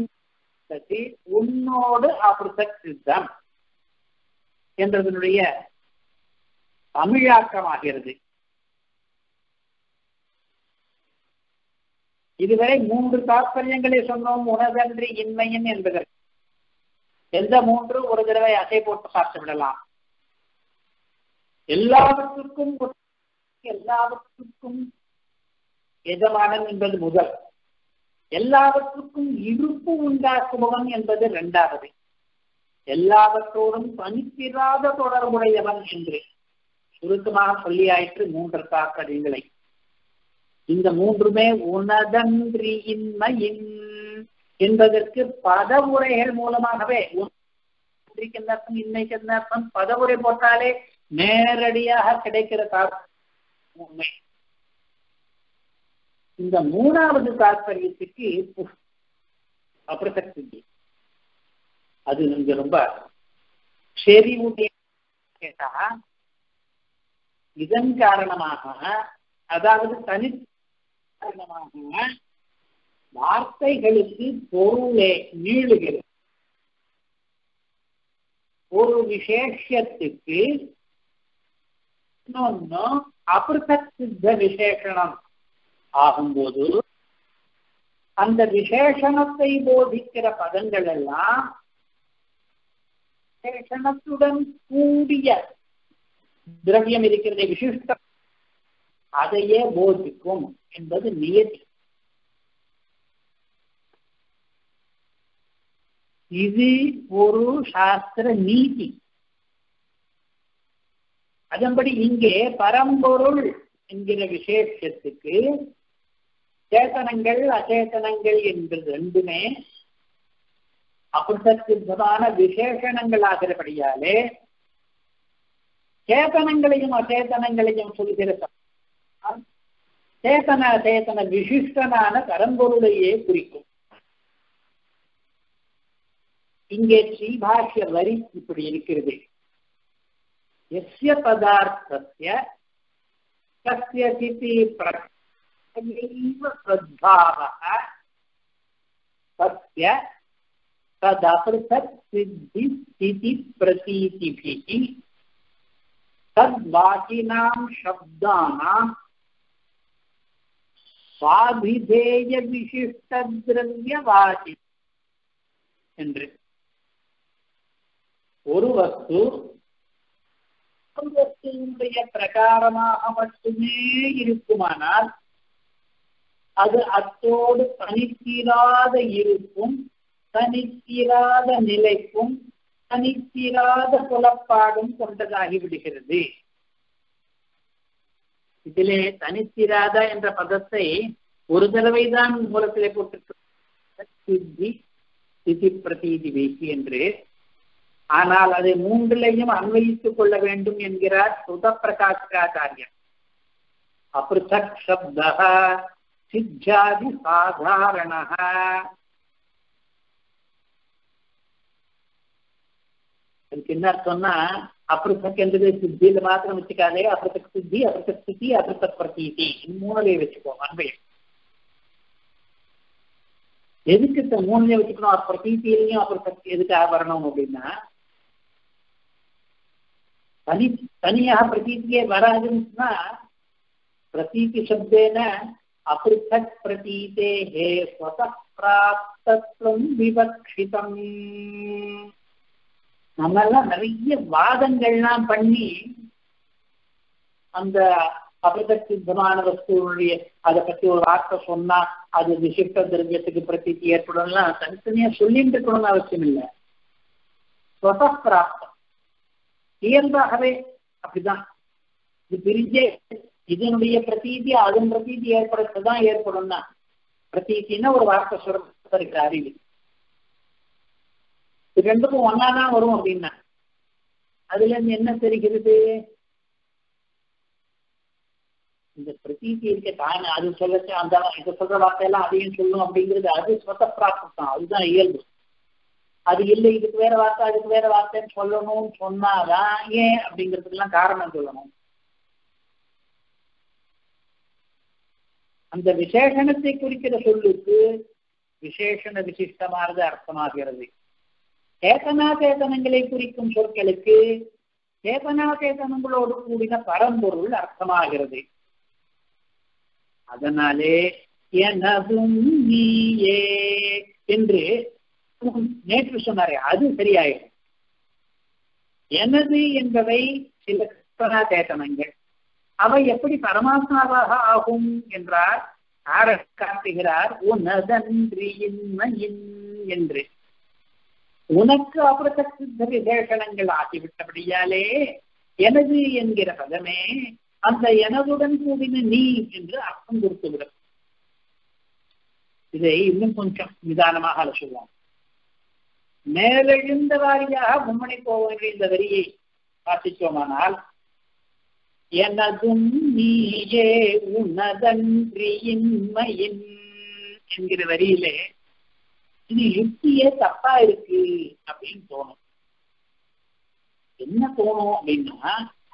உன்னோடு அப்ருதக் சித்தம் என்றதனுடைய தமிழாக்கமாகிறது. இதுவரை 3 தாற்பயங்களை சொன்னோம். உனதன்றி இன்மையின் என்பதற்கு எந்த 3 ஒரு தடவை அசை போட்டு பார்த்து விடலாம். எல்லாவற்றுக்கும் எஜமானன் என்பது முதல், எல்லாவற்றுக்கும் இருப்பு உண்டாக்குபவன் என்பது 2வது, எல்லாவற்றோடும் தனிப்பிராத தொடர்புடையவன் என்று சுருக்கமாக சொல்லியாயிற்று 3 தாற்பயங்களை. இந்த 3மே உனதன்றி இன்மையின் என்பதற்கு பதவுரைகள் மூலமாகவே அர்த்தம் இன்னைக்கு அர்த்தம் பதவுரை போட்டாலே நேரடியாக கிடைக்கிற உண்மை. இந்த 3வது தாற்பயத்துக்கு அப்ருதக் சித்தி அது நீங்க ரொம்ப சரி கேட்டா இதன் காரணமாக, அதாவது தனி காரணமாக வார்த்தைகளுக்கு பொருளே நீளுகிறது. ஒரு விசேஷத்துக்கு இன்னொன்னு அப்ருதக் சித்த விசேஷனம் ஆகும்போது அந்த விசேஷணத்தை போதிக்கிற பதங்கள் எல்லாம் விசேஷணத்துடன் கூடிய திரவியம் இருக்கிறது, விசிஷ்ட அதையே போதிக்கும் என்பது நியதி. இது ஒரு சாஸ்திர நீதி. அதன்படி இங்கே பரம்பொருள் என்கிற விசேஷத்துக்கு சேத்தனங்கள் அச்சேதனங்கள் என்பது ரெண்டுமே அபிருத்தமான விசேஷணங்களாகிறபடியாலே சேத்தனங்களையும் அச்சேதனங்களையும் சொல்கிற சேத்தன அச்சேதன விசிஷ்டனான பரம்பொருளையே குறிக்கும். இங்கே ஸ்ரீபாஷ்ய வரி இப்படி இருக்கிறது. யஸ்ய பதார்த்தஸ்ய கஸ்யசிதி பிரத்யைவ சத்பாவः தஸ்ய ததப்ருதத் சித்தி ஸ்திதி பிரதீதிபிஹி தத்வாக்கினாம் சப்தானாம் ஸ்வாபிதேய விசிஷ்ட திரவியவாசி என்று ஒரு வஸ்து வஸ்துடைய பிரகாரமாக மட்டுமே இருக்குமானால் அது அத்தோடு தனித்தீராத இருப்பும் தனித்தீராத நிலைக்கும் தனித்தீராத புலப்பாடும் கொண்டதாகிவிடுகிறது. இதிலே தனித்தீராத என்ற பதத்தை ஒரு தடவைதான் மூலத்திலே போட்டு சித்தி சிதி பிரதீதி வீசி என்று, ஆனால் அதை மூன்றிலையும் அன்வயித்துக் கொள்ள வேண்டும் என்கிறார் சுத பிரகாஷ்காச்சாரியர். அப்ருதக் சப்தஹ சித்யாதி சாதாரணஹ. அதுக்கு என்ன அர்த்தம்னா, அப்ருதக் என்றது சித்தியில மாத்திரம் வச்சுக்காதே, அப்ருதக் சித்தி, அப்ருதக் ஸ்திதி, அப்ருதக் பிரதீதி, மூணுலையும் வச்சுக்கோ அன்வயம். எதுக்கு மூணுலையும் வச்சுக்கணும்? பிரதீதியிலையும் அப்ருதக் எதுக்காக வரணும் அப்படின்னா, தனியாக பிரதீதியே வராதுன்னா பிரதீதி சப்தேன அப்ருதக் பிரதீதேஹே ஸ்வதः ப்ராப்தத்வம் விவக்ஷிதம். நம்ம எல்லாம் நிறைய வாதங்கள்லாம் பண்ணி அந்த அப்ருதக் சித்தமான வஸ்துடைய அதை பத்தி ஒரு வார்த்தை சொன்னா அது விசிஷ்ட திரவியத்துக்கு பிரதீதி ஏற்படும்லாம் தனித்தனியா சொல்லிட்டு இருக்கணும்னு அவசியம் இல்லை. ஸ்வதः ப்ராப்தம் இயல்பாகவே அப்படிதான். இது பிரிஞ்சே இதனுடைய பிரதீதி அதன் பிரதீதி ஏற்படுறதுதான் ஏற்படும்னா, பிரதீதினா ஒரு வார்த்தை சொல்ற அறிவு இது ரெண்டுக்கும் ஒன்னாதான் வரும் அப்படின்னா அதுல இருந்து என்ன தெரிகிறது? இந்த பிரதீதி இருக்க தானே அது சொல்லச்சு அந்த இதை சொல்ற வார்த்தையெல்லாம் அதையும் சொல்லும் அப்படிங்கிறது அது சொத்த பிராப்தம், அதுதான் இயல்பு. அது இல்லை இதுக்கு வேற வார்த்தை அதுக்கு வேற வார்த்தைன்னு சொல்லணும்னு சொன்னாதான் ஏன் அப்படிங்கிறதுக்கெல்லாம் காரணம் சொல்லணும். அந்த விசேஷணத்தை குறிக்கிற சொல்லுக்கு விசேஷண விசிஷ்டமானது அர்த்தமாகிறது. சேதனா சேதனங்களை குறிக்கும் சொற்களுக்கு சேதனா சேதனங்களோடு கூடின பரம்பொருள் அர்த்தமாகிறது. அதனாலே எனதும் நீயே என்று நேற்று சொன்னாரே அது சரியாயிடும். எனது என்பவை சில கற்பனா சேதனங்கள், அவை எப்படி பரமாத்மாவாக ஆகும் என்றால் காட்டுகிறார் உனதன்றியின்மையின் என்று. உனக்கு அப்ருதக் சித்த விசேஷணங்கள் ஆகிவிட்டபடியாலே எனது என்கிற பதமே அந்த எனதுடன் கூடின நீ என்று அர்த்தம் கொடுத்துவிடும். இதை இன்னும் கொஞ்சம் நிதானமாக சொல்லுவோம். மேலெழுந்த வாரியாக மும்மணி போக வேண்டிய இந்த வரியை வாசிச்சோமானால் எனதும் நீயே உனதன்றியின்மையின் என்கிற வரியிலே இது யுக்தியே தப்பா இருக்கு அப்படின்னு தோணும். என்ன தோணும் அப்படின்னா,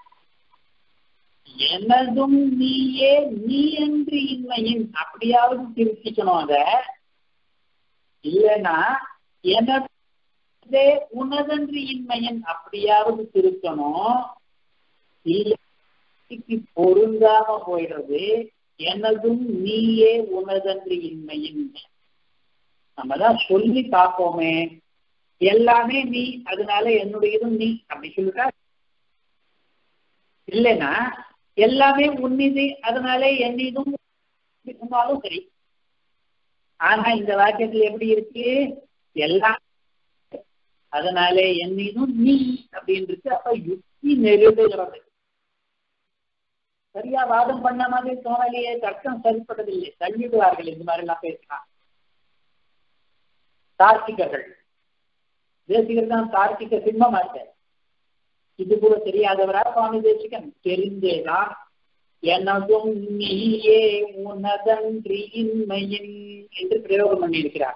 எனதும் நீயே நீ என்று இன்மையின் அப்படியாவது திருத்திக்கணும். அத இல்லைன்னா எனதே உனதன்று இன்மையன் அப்படியாவது திருத்தணும். இல்லைக்கு பொருந்தாம போயிடுறது எனதும் நீயே உனதன்று இன்மையின். நம்ம தான் சொல்லி பார்ப்போமே, எல்லாமே நீ அதனால என்னுடையதும் நீ அப்படி சொல்லிட்டா, இல்லைன்னா எல்லாமே உன்னிது அதனால என்னதும் சொன்னாலும் சரி. ஆனா இந்த வாக்கியத்துல எப்படி இருக்கு? எல்லாம் அதனால என்னதும் நீ அப்படின்னு இருக்கு. அப்ப யுக்தி நெருடுகிறது. சரியா வாதம் பண்ண மாதிரி தோணலையே, தர்க்கம் சரிப்பட்டதில்லை, தள்ளிடுவார்கள். இந்த மாதிரி எல்லாம் பேசினான். தார்க்கிகர்கள், தேசிகர் தான் தார்க்கிக சிம்மமாட்டார். இது கூட தெரியாதவரா சுவாமி தேசிகன்? தெரிந்தேதான். எனதும் நீயே உனதன்றி இன்மையின் என்று பிரயோகம் பண்ணியிருக்கிறார்.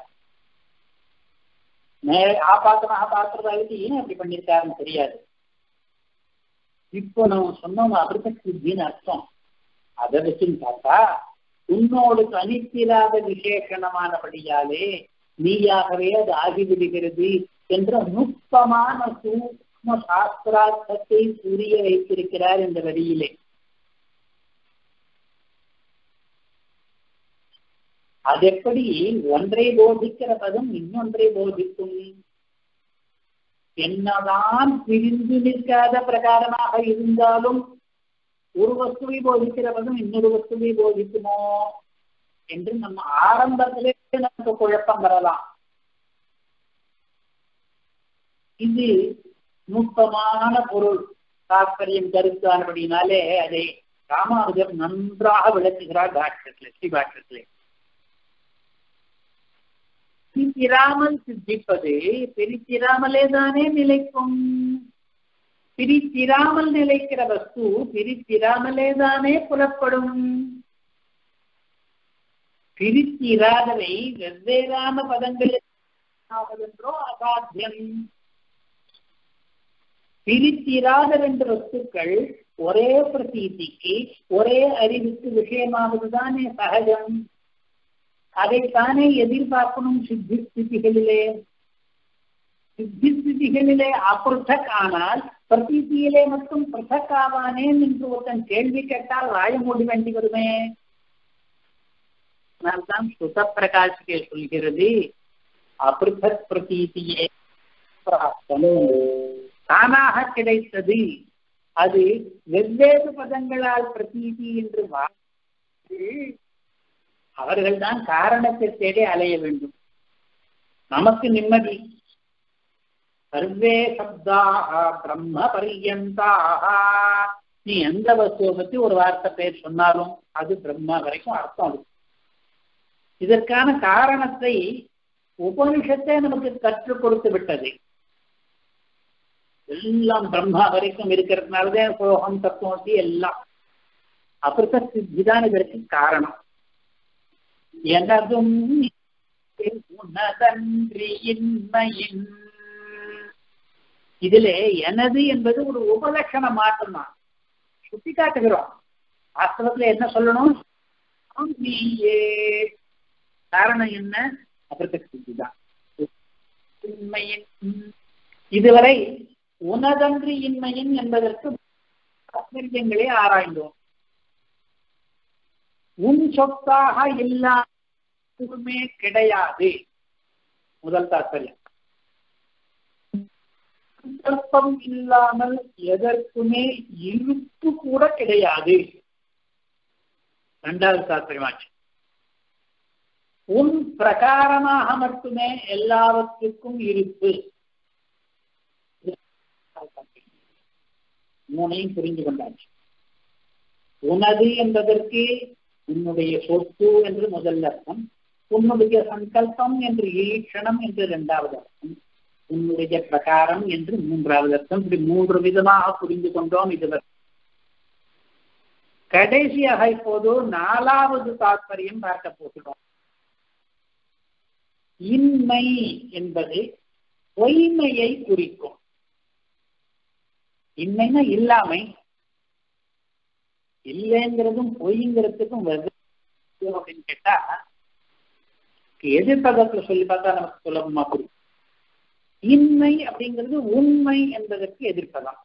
ஆபாத்தமாக பார்க்கறதாக்கு ஏன் அப்படி பண்ணியிருக்காருன்னு தெரியாது. இப்போ நம்ம சொன்னோம் அபிருத்தின்னு அர்த்தம். அதை வச்சுன்னு பார்த்தா உன்னோடு தனித்திராத விசேஷணமானபடியாலே நீயாகவே அது ஆகிவிடுகிறது என்ற நுட்பமான சூக்ம சாஸ்திரார்த்தத்தை புரிய வைத்திருக்கிறார் இந்த வரியிலே. அது எப்படி ஒன்றை போதிக்கிற பதம் இன்னொன்றை போதிக்கும்? என்னதான் பிரிந்து நிற்காத பிரகாரமாக இருந்தாலும் ஒரு வஸ்துவை போதிக்கிற பதம் இன்னொரு வஸ்துவை போதிக்குமோ என்று நம்ம ஆரம்பத்திலே நமக்கு குழப்பம் வரலாம். இது நுட்பமான பொருள், தாற்பயம் கருத்தானபடினாலே அதை ராமானுஜர் நன்றாக விளக்குகிறார் பாஷ்யத்திலே, ஸ்ரீ பாஷ்யத்திலே. பிரித்திராமல் சித்திப்பது பிரித்திராமலே தானே நிலைக்கும். பிரித்திராமல் நிலைக்கிற வஸ்து பிரித்திராமலே தானே புலப்படும். பிரித்திராதவை வெவ்வேறான பதங்களோ அசாத்தியம். பிரித்திராத ரெண்டு வஸ்துக்கள் ஒரே பிரதீதிக்கு ஒரே அறிவுக்கு விஷயமாவதுதானே சகஜம். அதைத்தானே எதிர்பார்க்கணும் சித்தி ஸ்திதிகளிலே. சித்தி ஸ்திதிகளிலே அபிருத்தக் ஆனால் பிரதீதியிலே மட்டும் பிரதக் ஆவானேன் என்று ஒருத்தன் கேள்வி கேட்டால் வாய மூடி வேண்டி வருமே. அதனால்தான் சுத பிரகாசிக்கே சொல்கிறது அபிருத்தக் பிரதீதியே தானாக கிடைத்தது. அது வெவ்வேறு பதங்களால் பிரதீதி என்று அவர்கள் தான் காரணத்தை தேடி அலைய வேண்டும். நமக்கு நிம்மதி. சர்வே சப்தாக பிரம்ம பரியந்தாக. நீ எந்த வஸ்துவை பற்றி ஒரு வார்த்தை பேர் சொன்னாலும் அது பிரம்மா வரைக்கும் அர்த்தம். அது இதற்கான காரணத்தை உபனிஷத்தை நமக்கு கற்றுக் கொடுத்து விட்டது. எல்லாம் பிரம்மா வரைக்கும் இருக்கிறதுனாலதான் சோகம் தத்துவம் எல்லாம் அபிருத்த சித்திதான் இதற்கு காரணம். எனதும் உனதன்றி இன்மையின். இதிலே எனது என்பது ஒரு உபலட்சண மாற்றம் தான். சுட்டி காட்டுகிறோம். வாஸ்தவத்துல என்ன சொல்லணும்? நீயே. காரணம் என்ன? அபிருத்த சித்திதான். இதுவரை உனதன்றி இன்மையின் என்பதற்கு தாத்பரியங்களே ஆராய்ந்தோம். உன் சொத்தாக இல்லாமே கிடையாது. முதல் தாத்பரியம். சங்கல்பம் இல்லாமல் எதற்குமே இருப்பு கூட கிடையாது. இரண்டாவது தாத்பரியமாச்சு. உன் பிரகாரமாக மட்டுமே எல்லாவற்றுக்கும் இருப்பு. மூணையும் புரிந்து கொண்டாச்சு. உனது என்பதற்கு உன்னுடைய சொத்து என்று முதல் அர்த்தம், உன்னுடைய சங்கல்பம் என்று ஈக்ஷணம் என்று இரண்டாவது அர்த்தம், உன்னுடைய பிரகாரம் என்று மூன்றாவது அர்த்தம். இப்படி மூன்று விதமாக புரிந்து கொண்டோம் இதுவரை. கடைசியாக இப்போது நாலாவது தாத்பரியம் பார்க்க போகிறோம். இன்மை என்பது பொய்மையை குறிக்கும். இன்மைனா இல்லாமை. இல்லைங்கிறதும் பொய்ங்கிறதுக்கும் அப்படின்னு கேட்டா எதிர்பதத்துல சொல்லி பார்த்தா நமக்கு சுலபமா புரியும். இன்மை அப்படிங்கிறது உண்மை என்பதற்கு எதிர்ப்பதம்.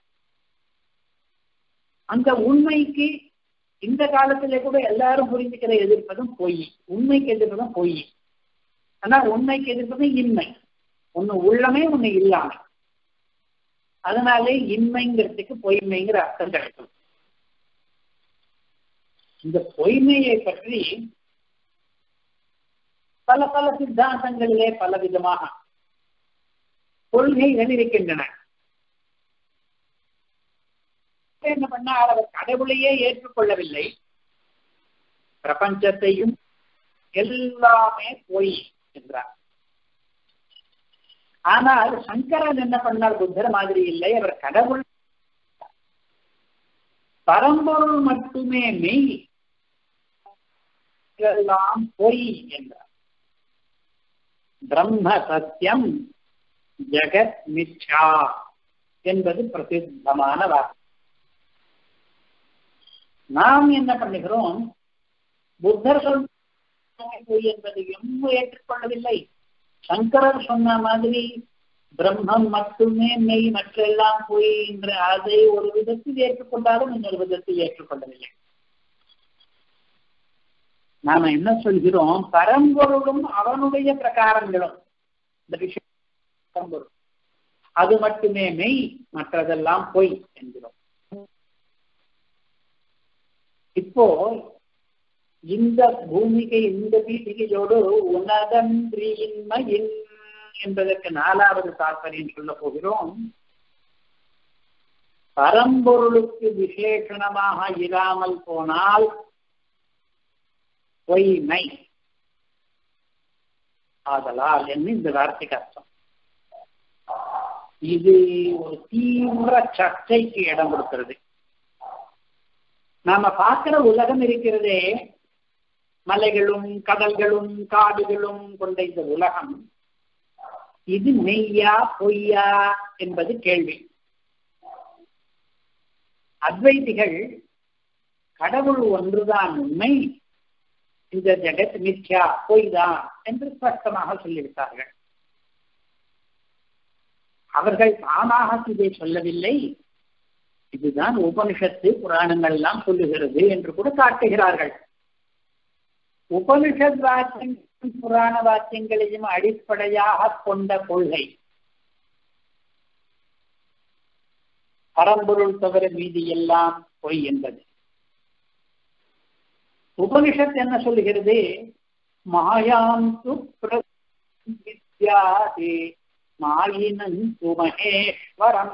அந்த உண்மைக்கு இந்த காலத்திலே கூட எல்லாரும் புரிஞ்சுக்கிற எதிர்ப்பதும் பொய். உண்மைக்கு எதிர்ப்பதும் பொய். ஆனா உண்மைக்கு எதிர்ப்பதும் இன்மை. ஒண்ணு உள்ளமே ஒண்ணு இல்லாமை. அதனாலே இன்மைங்கிறதுக்கு பொய்மைங்கிற அர்த்தம் கிடைக்கும். இந்த பொய்மையை பற்றி பல பல சித்தாந்தங்களிலே பல விதமாக கொள்கைகள் இருக்கின்றன. என்ன பண்ணார், அவர் கடவுளையே ஏற்றுக்கொள்ளவில்லை, பிரபஞ்சத்தையும் எல்லாமே போய் என்றார். ஆனால் சங்கரன் என்ன பண்ணார், புத்தர் மாதிரி இல்லை, அவர் கடவுள் பரம்பொருள் மட்டுமே மெய், எல்லாம் பொய் என்றார். பிரம்ம சத்தியம் ஜெகத் மித்யா என்பது பிரசித்தமான வார்த்தை. நாம் என்ன பண்ணுகிறோம், புத்தர் பொய் என்பதையும் ஏற்றுக்கொள்ளவில்லை, சங்கரர் சொன்ன மாதிரி பிரம்மம் மட்டுமே மெய் மற்றெல்லாம் பொய் என்று அதை ஒரு விதத்தில் ஏற்றுக்கொண்டாலும் இன்னொரு விதத்தில் ஏற்றுக்கொள்ளவில்லை. நாம என்ன சொல்கிறோம், பரம்பொருளும் அவனுடைய பிரகாரங்களும் அது மட்டுமே மெய் மற்றதெல்லாம் பொய் என்கிறோம். இப்போ இந்த பூமிகை இந்த பீடிகையோடு உனதன்றியின்மையின் என்பதற்கு 4வது தாற்பயம் சொல்ல போகிறோம். பரம்பொருளுக்கு விசேஷணமாக இராமல் போனால் பொய்மை ஆதலால் என்று இந்த வார்த்தைக்கு அர்த்தம். இது ஒரு தீவிர சர்ச்சைக்கு இடம் கொடுக்கிறது. நாம பார்க்கிற உலகம் இருக்கிறதே, மலைகளும் கடல்களும் காடுகளும் கொண்ட இந்த உலகம், இது மெய்யா பொய்யா என்பது கேள்வி. அத்வைதிகள் கடவுள் ஒன்றுதான் உண்மை, இந்த ஜெகத் மித்யா பொய்தான் என்று ஸ்பஷ்டமாக சொல்லிவிட்டார்கள். அவர்கள் தானாக இதை சொல்லவில்லை, இதுதான் உபனிஷத்து புராணங்கள் எல்லாம் சொல்லுகிறது என்று கூட காட்டுகிறார்கள். உபனிஷத் வாக்கியங்கள் புராண வாக்கியங்களையும் அடிப்படையாக கொண்ட கொள்கை பரம்பொருள் தவிர மீதி எல்லாம் பொய் என்பது. உபனிஷத் என்ன சொல்லுகிறது, மாயாம் வித்யாதே மாயினம் மகேஸ்வரம்.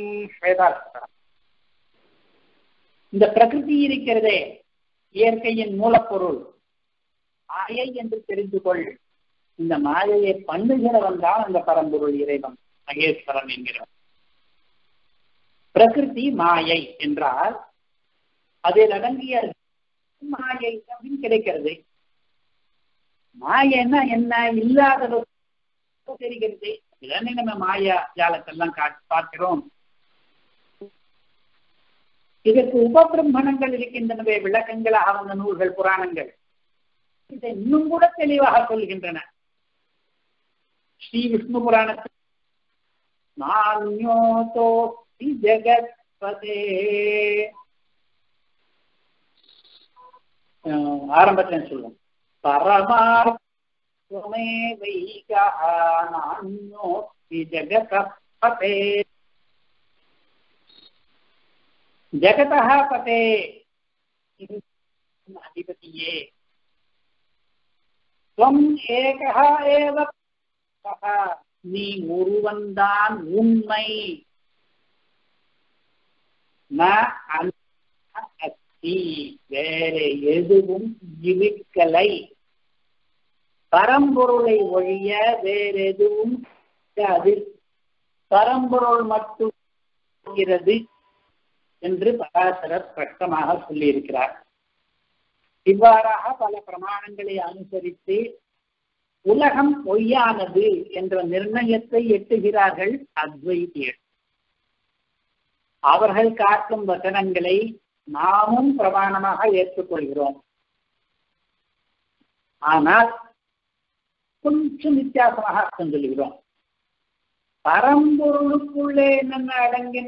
இந்த பிரகிருதி இருக்கிறதே, இயற்கையின் மூலப்பொருள் மாயை என்று தெரிந்து கொள். இந்த மாயையை பண்ணுகிறவன் தான் அந்த பரம்பொருள் இறைவன் மகேஸ்வரன் என்கிறார். பிரகிருதி மாயை என்றால் அதில் அடங்கிய மாயை அப்படின்னு கிடைக்கிறது. மாயைன்னா என்ன, இல்லாதது தெரிகிறது. இதனை நம்ம மாயா ஜாலத்தெல்லாம் பார்க்கிறோம். இதற்கு உபபிரம்மணங்கள் இருக்கின்றனவே, விளக்கங்களாக வந்த நூல்கள் புராணங்கள் இதை இன்னும் கூட தெளிவாக சொல்கின்றன. ஸ்ரீ விஷ்ணு புராணத்தில் நான்யோதோ ஜெகத்பதே ஆரம்பத்தில் சொல்லுவோம், பரமாத்மே வைகா நான்யோதி ஜெகத்பதே ஜெகதः பதே அதிபதியே त्वम् एकः एव நீ ஒருவன்தான் உண்மை, வேற எதுவும் இருக்கலை. பரம்பொருளை ஒழிய வேற எதுவும் அது பரம்பொருள் மட்டும் என்று பராசரர் ஸ்பஷ்டமாக சொல்லியிருக்கிறார். இவ்வாறாக பல பிரமாணங்களை அனுசரித்து உலகம் பொய்யானது என்ற நிர்ணயத்தை எட்டுகிறார்கள் அத்வைதிகள். அவர்கள் காட்டும் வசனங்களை நாமும் பிரமாணமாக ஏற்றுக்கொள்கிறோம். ஆனால் கொஞ்சம் வித்தியாசமாக அர்த்தம் சொல்கிறோம். பரம்பொருளுக்குள்ளே என்னென்ன அடங்கின,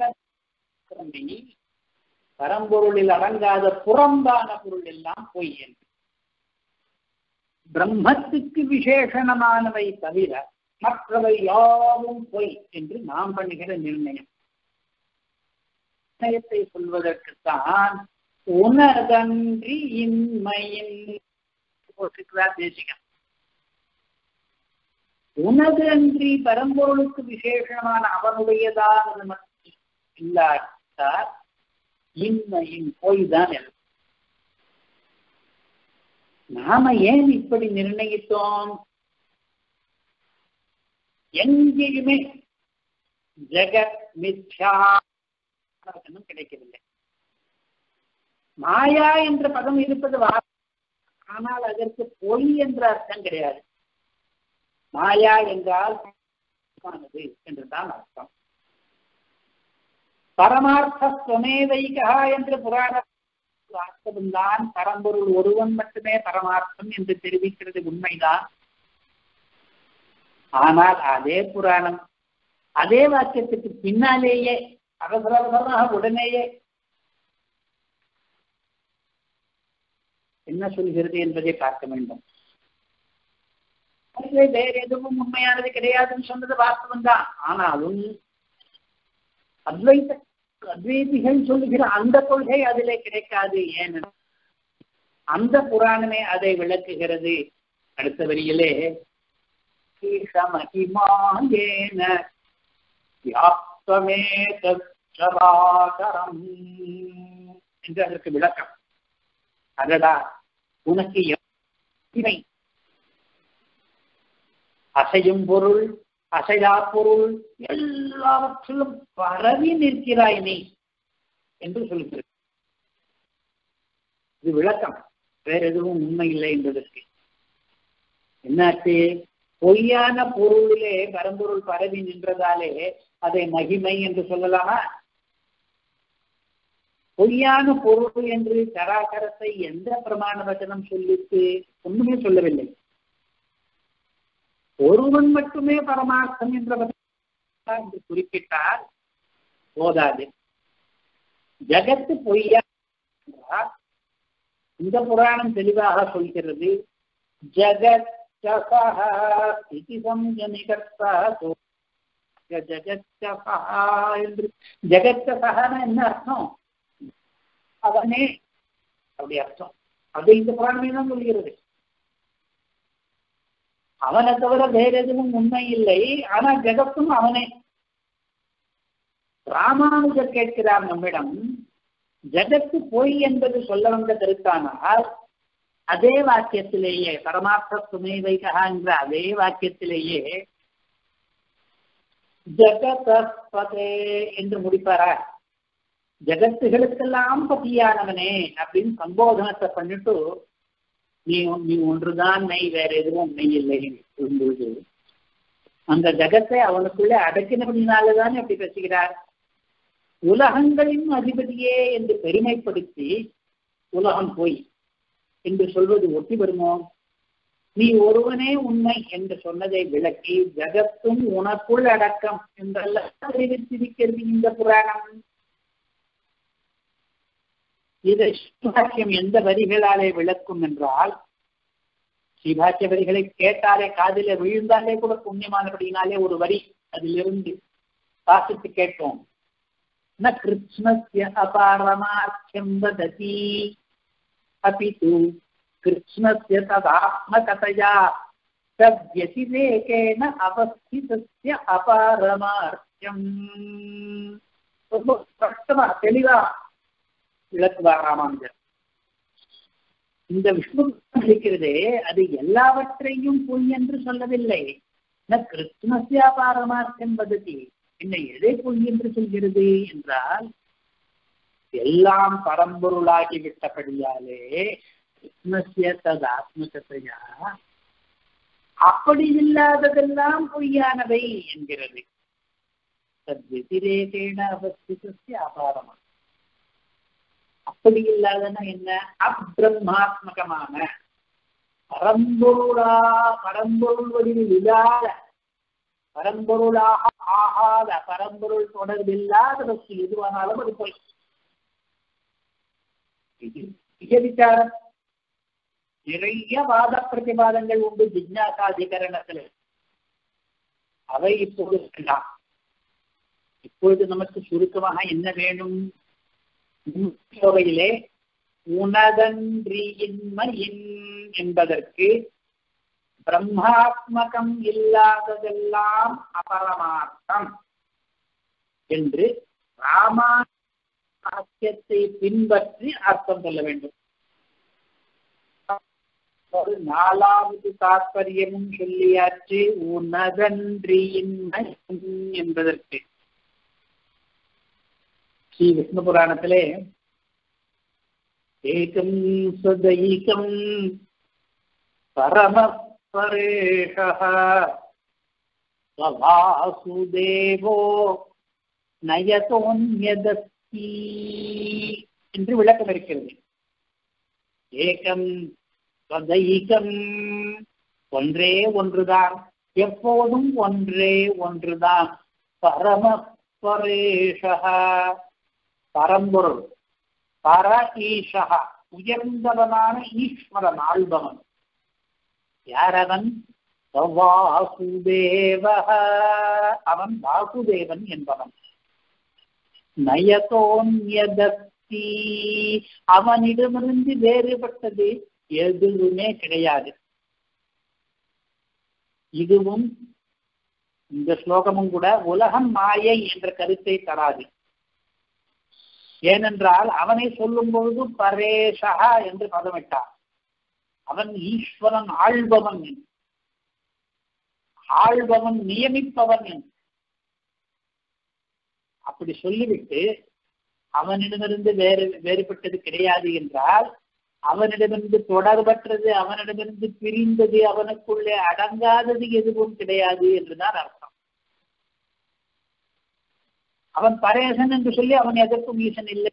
பரம்பொருளில் அடங்காத புறம்பான பொருள் எல்லாம் பொய் என்று. பிரம்மத்துக்கு விசேஷணமானவை தவிர மற்றவை யாவும் பொய் என்று நாம் பண்ணுகிற நிர்ணயம். நிர்ணயத்தை சொல்வதற்குத்தான் உணர்தன்றி இன்மையின் தேசிகம். உனது அன்றி பரம்பொருளுக்கு விசேஷமான அவனுடையதான் இல்லாட்டார் இன்மையின் பொய்தான் எல்லாம். நாம ஏன் இப்படி நிர்ணயித்தோம்? எங்கேயுமே ஜெகத் மித்யா கிடைக்கவில்லை. மாயா என்ற பதம் இருப்பது ஆனால் அதற்கு பொய் என்ற அர்த்தம் கிடையாது. மாயா என்றால் என்றுதான் அர்த்தம். பரமார்த்த ஸ்வமேவைகா என்ற புராண வார்த்தம்தான் பரம்பொருள் ஒருவன் மட்டுமே பரமார்த்தம் என்று தெரிவிக்கிறது உண்மைதான். ஆனால் அதே புராணம் அதே வாக்கியத்துக்கு பின்னாலேயே அவசரமாக உடனேயே என்ன சொல்கிறது என்பதை பார்க்க வேண்டும். வேற எதுவும் உண்மையானது கிடையாதுன்னு சொன்னது வாஸ்தவம் தான். ஆனாலும் அத்வைதிகள் சொல்லுகிற அந்த கொள்கை அதிலே கிடைக்காது. ஏன்? அந்த புராணமே அதை விளக்குகிறது. அடுத்த வரியிலே என்று அதற்கு விளக்கம். அதடா உனக்கு அசையும் பொருள் அசையா பொருள் எல்லாவற்றிலும் பரவி நிற்கிறாய் நீ என்று சொல்கிறது. இது விளக்கம், வேற எதுவும் உண்மை இல்லை என்பதற்கு. என்னாச்சு? பொய்யான பொருளிலே பரம்பொருள் பரவி நின்றதாலே அதை மகிமை என்று சொல்லலாமா? பொய்யான பொருள் என்று சராசரத்தை எந்த பிரமாண வச்சனம் சொல்லிட்டு ஒண்ணுமே சொல்லவில்லை. ஒருவன் மட்டுமே பரமார்த்தம் என்று குறிப்பிட்டால் போதாது. ஜகத்து பொய்யா இந்த புராணம் தெளிவாக சொல்கிறது. ஜகத் என்று ஜகத்சகான என்ன அர்த்தம்? அவனே அப்படி அர்த்தம். அது இந்த புராணமே தான் சொல்கிறது. அவனை தவிர வேற எதுவும் உண்மை இல்லை. ஆனா ஜெகத்தும் அவனே. ராமானுஜர் கேட்கிறார் நம்மிடம், ஜெகத்து பொய் என்பது சொல்ல வந்த கருத்தானால் அதே வாக்கியத்திலேயே பரமார்த்த சுமேவைகா என்ற அதே வாக்கியத்திலேயே ஜெகதே என்று முடிப்பாரா? ஜெகத்துகளுக்கெல்லாம் பத்தியானவனே அப்படின்னு சம்போதனத்தை பண்ணிட்டு நீ ஒன்றுதான் மெய், வேற எதுவும் மெய் இல்லை சொல்லும்போது அந்த ஜகத்தை அவனுக்குள்ளே அடக்கினபடினால்தான் அப்படி பேசுகிறார். உலகங்களின் அதிபதியே என்று பெருமைப்படுத்தி உலகம் போய் என்று சொல்வது ஒட்டி வருமோ? நீ ஒருவனே உண்மை என்று சொன்னதை விளக்கி ஜகத்தும் உனக்குள் அடக்கம் என்றெல்லாம் அறிவித்திருக்கிறது இந்த புராணம். இதை ஸ்ரீபாஷ்யம் எந்த வரிகளாலே விளக்கும் என்றால், ஸ்ரீபாஷ்ய வரிகளை கேட்டாலே காதில விழுந்தாலே கூட புண்ணியமானபடினாலே ஒரு வரி அதிலிருந்து வாசித்து கேட்போம். ந கிருஷ்ணஸ்ய அபாரமார்த்தியம் வததி அபிது கிருஷ்ணஸ்ய ததாத்மகதயா தத்யதிரேகேன அவஸ்திதஸ்ய அபாரமார்த்தியம். ரொம்ப ஸ்பஷ்டமா தெளிவா விளக்குவார் ராமானுஜர். இந்த விஷ்ணு இருக்கிறதே அது எல்லாவற்றையும் பொய் என்று சொல்லவில்லை. கிருஷ்ணஸ்ய பாரமார்த்தியம் வததி, என்ன எதை பொய் என்று சொல்கிறது என்றால், எல்லாம் பரம்பொருளாகிவிட்டபடியாலே கிருஷ்ணஸ்ய ததாத்மகதையா அப்படி இல்லாததெல்லாம் பொய்யானவை என்கிறது. தத்வதிரேகேன அவஸ்திதஸ்ய அபாரமார்த்தியம். அப்படி இல்லாதன்னா என்ன? அப்ரஹ்மாத்மகமான பரம்பொருள் வடிவில் இல்லாத, பரம்பொருளாக ஆகாத, பரம்பொருள் தொடர்பில்லாத வஸ்து எதுவானாலும் அது போய் விசாரம். நிறைய வாத பிரதிபாதங்கள் உண்டு ஜிஜ்ஞாசாதிகரணத்தில். அவை இப்பொழுது வேண்டாம். இப்பொழுது நமக்கு சுருக்கமாக என்ன வேணும்? கோவையிலே உனதன்றியின்மையின் என்பதற்கு பிரம்மாத்மகம் இல்லாததெல்லாம் அபரமார்த்தம் என்று வாக்கியத்தை பின்பற்றி அர்த்தம் சொல்ல வேண்டும். நாலாவது தாற்பயமும் சொல்லியாச்சு உனதன்றியின்மை என்பதற்கு. ஸ்ரீ விஷ்ணு புராணத்திலே ஏகம் சதைகம் பரமபரேஷः வாசுதேவோ நயதோன்யதஸ்தி என்று விளக்கம் இருக்கிறது. ஏகம் சதைகம் ஒன்றே ஒன்றுதான், எப்போதும் ஒன்றே ஒன்றுதான். பரமபரேஷः பரம்பொருள், பர ஈஷா உயர்ந்தவனான ஈஸ்வரன் ஆள்பவன். யார் அவன்? வாசுதேவ, அவன் வாசுதேவன் என்பவன். நயதோன்யதஸ்தி, அவனிடமிருந்து வேறுபட்டது எதுவுமே கிடையாது. இதுவும் இந்த ஸ்லோகமும் கூட உலகம் மாயை என்ற கருத்தை தராது. ஏனென்றால் அவனை சொல்லும் பொழுது பரேஷா என்று பதமிட்டார். அவன் ஈஸ்வரன் ஆள்பவன், ஆள்பவன் நியமிப்பவன். அப்படி சொல்லிவிட்டு அவனிடமிருந்து வேறுபட்டது கிடையாது என்றால் அவனிடமிருந்து தொடர்பற்றது, அவனிடமிருந்து பிரிந்தது, அவனுக்குள்ளே அடங்காதது எதுவும் கிடையாது என்றுதான் அர்த்தம். அவன் பரேசன் என்று சொல்லி அவன் எதற்கும் ஈசன் இல்லை.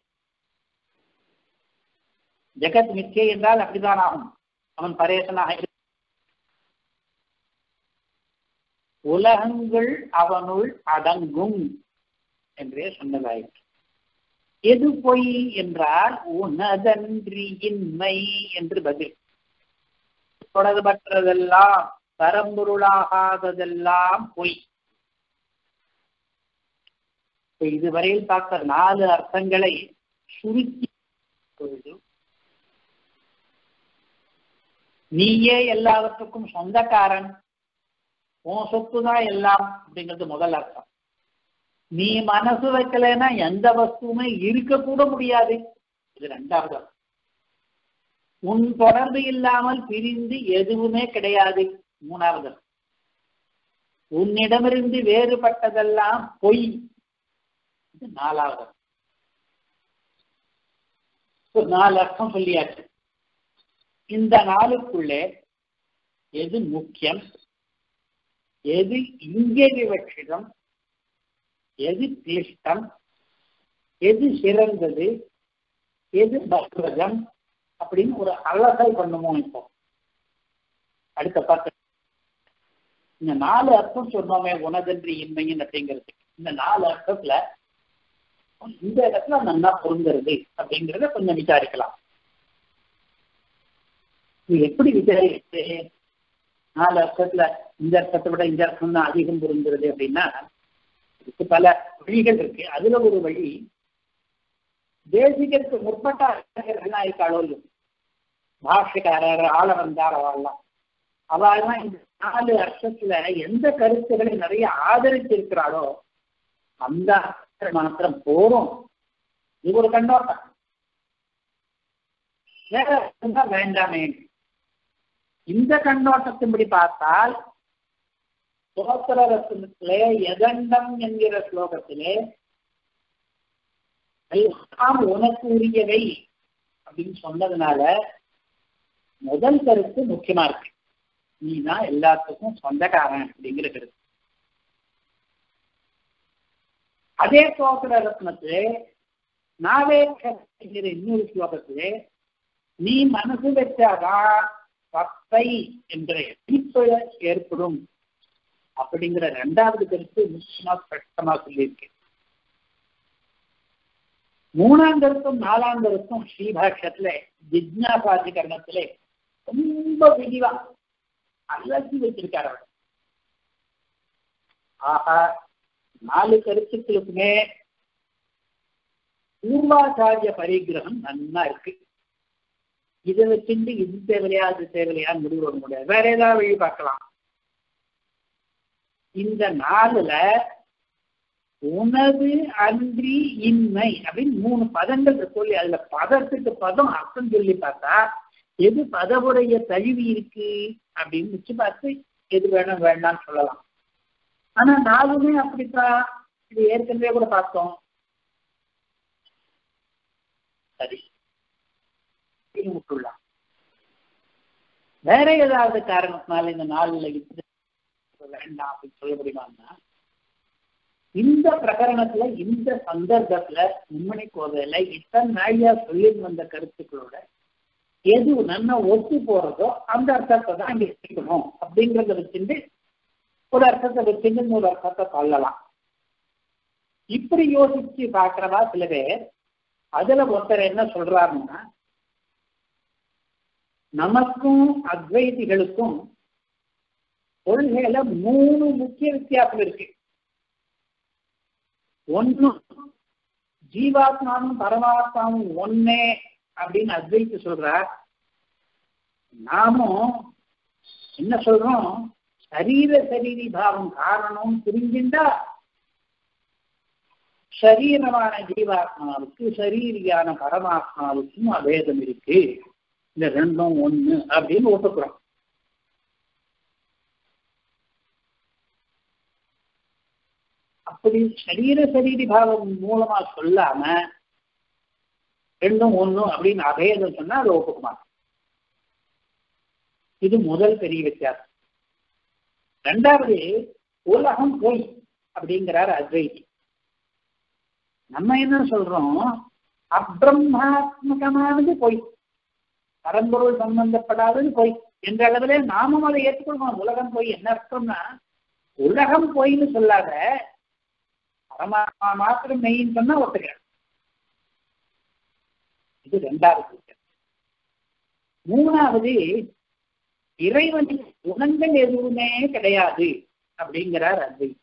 ஜெகத் மித்யை என்றால் அப்படித்தான் ஆகும். அவன் பரேசனாக உலகங்கள் அவனுள் அடங்கும் என்றே சொன்னதாயிற்று. எது பொய் என்றால் உனதன்றியின்மை என்று பதில். தொடர்பற்றதெல்லாம் பரம்பொருளாகாததெல்லாம் பொய். இதுவரையில் பார்த்த 4 அர்த்தங்களை சுருக்கி பொழுது நீயே எல்லாவற்றுக்கும் சொந்தக்காரன், உன் சொத்துதான் எல்லாம் அப்படிங்கிறது முதல் அர்த்தம். நீ மனசு வைக்கலைன்னா எந்த வஸ்துவுமே இருக்கக்கூட முடியாது, இது 2வது அர்த்தம். உன் தொடர்பு இல்லாமல் பிரிந்து எதுவுமே கிடையாது, 3வது அர்த்தம். உன்னிடமிருந்து வேறுபட்டதெல்லாம் பொய், இது 4வது அர்த்தம். 4 அர்த்தம் சொல்லியாச்சு. இந்த 4க்குள்ளே எது முக்கியம், எது இங்கே விவட்சிதம், எது கிளிஷ்டம், எது சிறந்தது, எது பக்ரஜம் அப்படின்னு ஒரு அலசல் பண்ணுவோம். இப்போ அடுத்த பார்த்து இந்த 4 அர்த்தம் சொன்னோமே உனதன்றி இன்மையின் அப்படிங்கிறது, இந்த 4 அர்த்தத்துல இந்த இடத்துல நல்லா பொருந்துறது அப்படிங்கிறத கொஞ்சம் விசாரிக்கலாம். எப்படி விசாரிச்சு 4 அர்த்தத்துல இந்த அர்த்தத்தை விட இந்த அர்த்தம் தான் அதிகம் பொருந்துறது அப்படின்னா இதுக்கு பல வழிகள் இருக்கு. அதுல ஒரு வழி தேசிகருக்கு முற்பட்ட அறிஞர்கள்லாம் இருக்காளோ பாஷ்யக்காரர் ஆள வந்தார் அவெல்லாம், அவெல்லாம் இந்த 4 அர்த்தத்துல எந்த கருத்துக்களை நிறைய ஆதரிச்சிருக்கிறாளோ அந்த மாத்திரம் போரும். இது ஒரு கண்ணோட்டம், வேற வேண்டாமே. இந்த கண்ணோட்டத்தின்படி பார்த்தால் ஸ்தோத்திர ரத்னத்திலே யதண்டம் என்கிற ஸ்லோகத்திலே எல்லாம் உனக்கு உரியவை அப்படின்னு சொன்னதுனால முதல் கருத்து முக்கியமா இருக்கு. நீ தான் எல்லாத்துக்கும் சொந்தக்காரன் அப்படிங்கிற கருத்து. அதே ஸ்தோத்திர ரத்னத்திலே நாவே என்கிற இன்னொரு ஸ்லோகத்திலே நீ மனசு வச்சாதான் பத்தை என்ற எதிர்ப்பு ஏற்படும் அப்படிங்கிற 2வது கருத்து முக்கியமா ஸ்பஷ்டமா சொல்லியிருக்கு. 3ஆம் கருத்தும் 4ஆம் கருத்தும் ஸ்ரீபாஷ்யத்துல ஜிஜ்ஞாசாதிகரணத்திலே ரொம்ப விரிவா அலசி வச்சிருக்காரு அவர். ஆஹா, 4 கருத்துக்களுக்குமே பூர்வாச்சாரிய பரிகிரகம் நன்னா இருக்கு. இதை வச்சுட்டு இது தேவையா அது தேவையான்னு முடிவு பண்ண முடியாது, வேற ஏதாவது வழி பார்க்கலாம். இந்த 4ல உனது அன்றி இன்மை அப்படின்னு 3 பதங்கள் சொல்லி அதுல பதத்துக்கு பதம் அர்த்தம் சொல்லி பார்த்தா எது பதவுடைய தழுவி இருக்கு அப்படின்னு வச்சு பார்த்து எது வேணும் வேண்டாம்னு சொல்லலாம். ஆனா 4மே அப்படித்தான். இது ஏற்கனவே கூட பார்த்தோம். சரி, விட்டுள்ளலாம். வேற ஏதாவது காரணத்தினால இந்த 4ல வேண்டாம் அப்படின்னு சொல்ல முடியுமான்னா, இந்த பிரகரணத்துல இந்த சந்தர்ப்பத்துல மும்மணி கோவில இத்தனை நாளியா சொல்லி வந்த கருத்துக்களோட எது நல்லா ஒத்து போறதோ அந்த அர்த்தத்தை தான் இங்க எடுக்கணும் அப்படிங்கிறத வச்சுட்டு ஒரு அர்த்தத்தை வச்சுட்டு ஒரு அர்த்தத்தை சொல்லலாம். இப்படி யோசிச்சு பாக்குறவா சில பேர். அதுல ஒருத்தர் என்ன சொல்றாருன்னா, நமக்கும் அத்வைதிகளுக்கும் கொள்கையில 3 முக்கிய வித்தியாசம் இருக்கு. ஒண்ணு, ஜீவாத்மாவும் பரமாத்மாவும் ஒன்னே அப்படின்னு அத்வைத்து சொல்றார். நாமும் என்ன சொல்றோம், சரீரி பாவம் காரணம் புரிஞ்சின்றா சரீரமான ஜீவாத்மாவுக்கு சரீரியான பரமாத்மாவுக்கும் அபேதம் இருக்கு, இந்த 2ம் ஒண்ணு அப்படின்னு ஒத்துக்கிறோம். அப்படி சரீரி பாவம் மூலமா சொல்லாம 2ம் ஒண்ணு அப்படின்னு அபேதம் சொன்னா அது ஒப்புக்க மாட்டோம். இது முதல் பெரிய வித்தியாசம். 2வது, உலகம் பொய் அப்படிங்கிறார் அத்வைதி. நம்ம என்ன சொல்றோம், அப்பிரம்மாத்மகமானது பொய், பரம்பொருள் சம்பந்தப்படாதது பொய் என்ற அளவிலே நாமும் அதை ஏற்றுக்கொள்வோம். உலகம் பொய் என்ன அர்த்தம்னா, உலகம் பொய்ன்னு சொல்லாத பரமாத்மா மாத்திரம் மெய்ன்னு சொன்னா ஒத்துக்கிறேன். இது 2வது. 3வது, இறைவனின் குணங்கள் எதுவுமே கிடையாது அப்படிங்கிறார் அத்வைதி.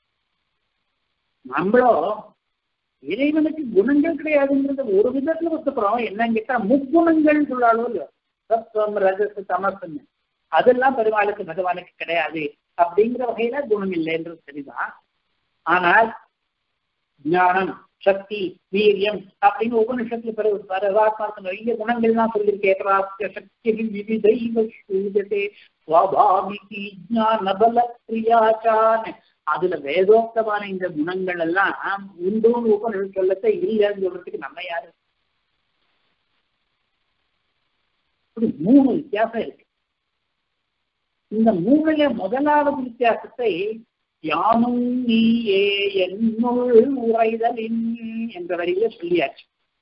நம்மளோ இறைவனுக்கு குணங்கள் கிடையாதுங்கிறது ஒரு விதத்துல ஒத்துக்கிறோம். என்னன்னு கேட்டா, முக்குணங்கள் சொல்லாலும் இல்லையோ, சத்வம் ரஜஸ் தமசுன்னு அதெல்லாம் பெருமாளுக்கு பகவானுக்கு கிடையாது அப்படிங்கிற வகையில குணம் இல்லைன்றது சரிதான். ஆனால் ஞானம், சக்தி, வீரியம் அப்படின்னு உபனிஷத்துல பரமாத்மாவுக்கு நிறைய குணங்கள்லாம் சொல்லியிருக்கேன். சக்தி விவிதைவ ஸ்வாபாவிகி ஞான பல பிரியாச்சான், அதுல வேதோக்தமான இந்த குணங்கள் எல்லாம் உண்டோன்னு உபனிஷத்து சொல்லத்தை இல்லைன்னு சொல்றதுக்கு நம்ம யாரு? 3 வித்தியாசம் இருக்கு. இந்த 3ல முதலாவது வித்தியாசத்தை யானும் நீயே என்னுள் உரைதலின் என்ற வரியில சொல்லியாச்சு.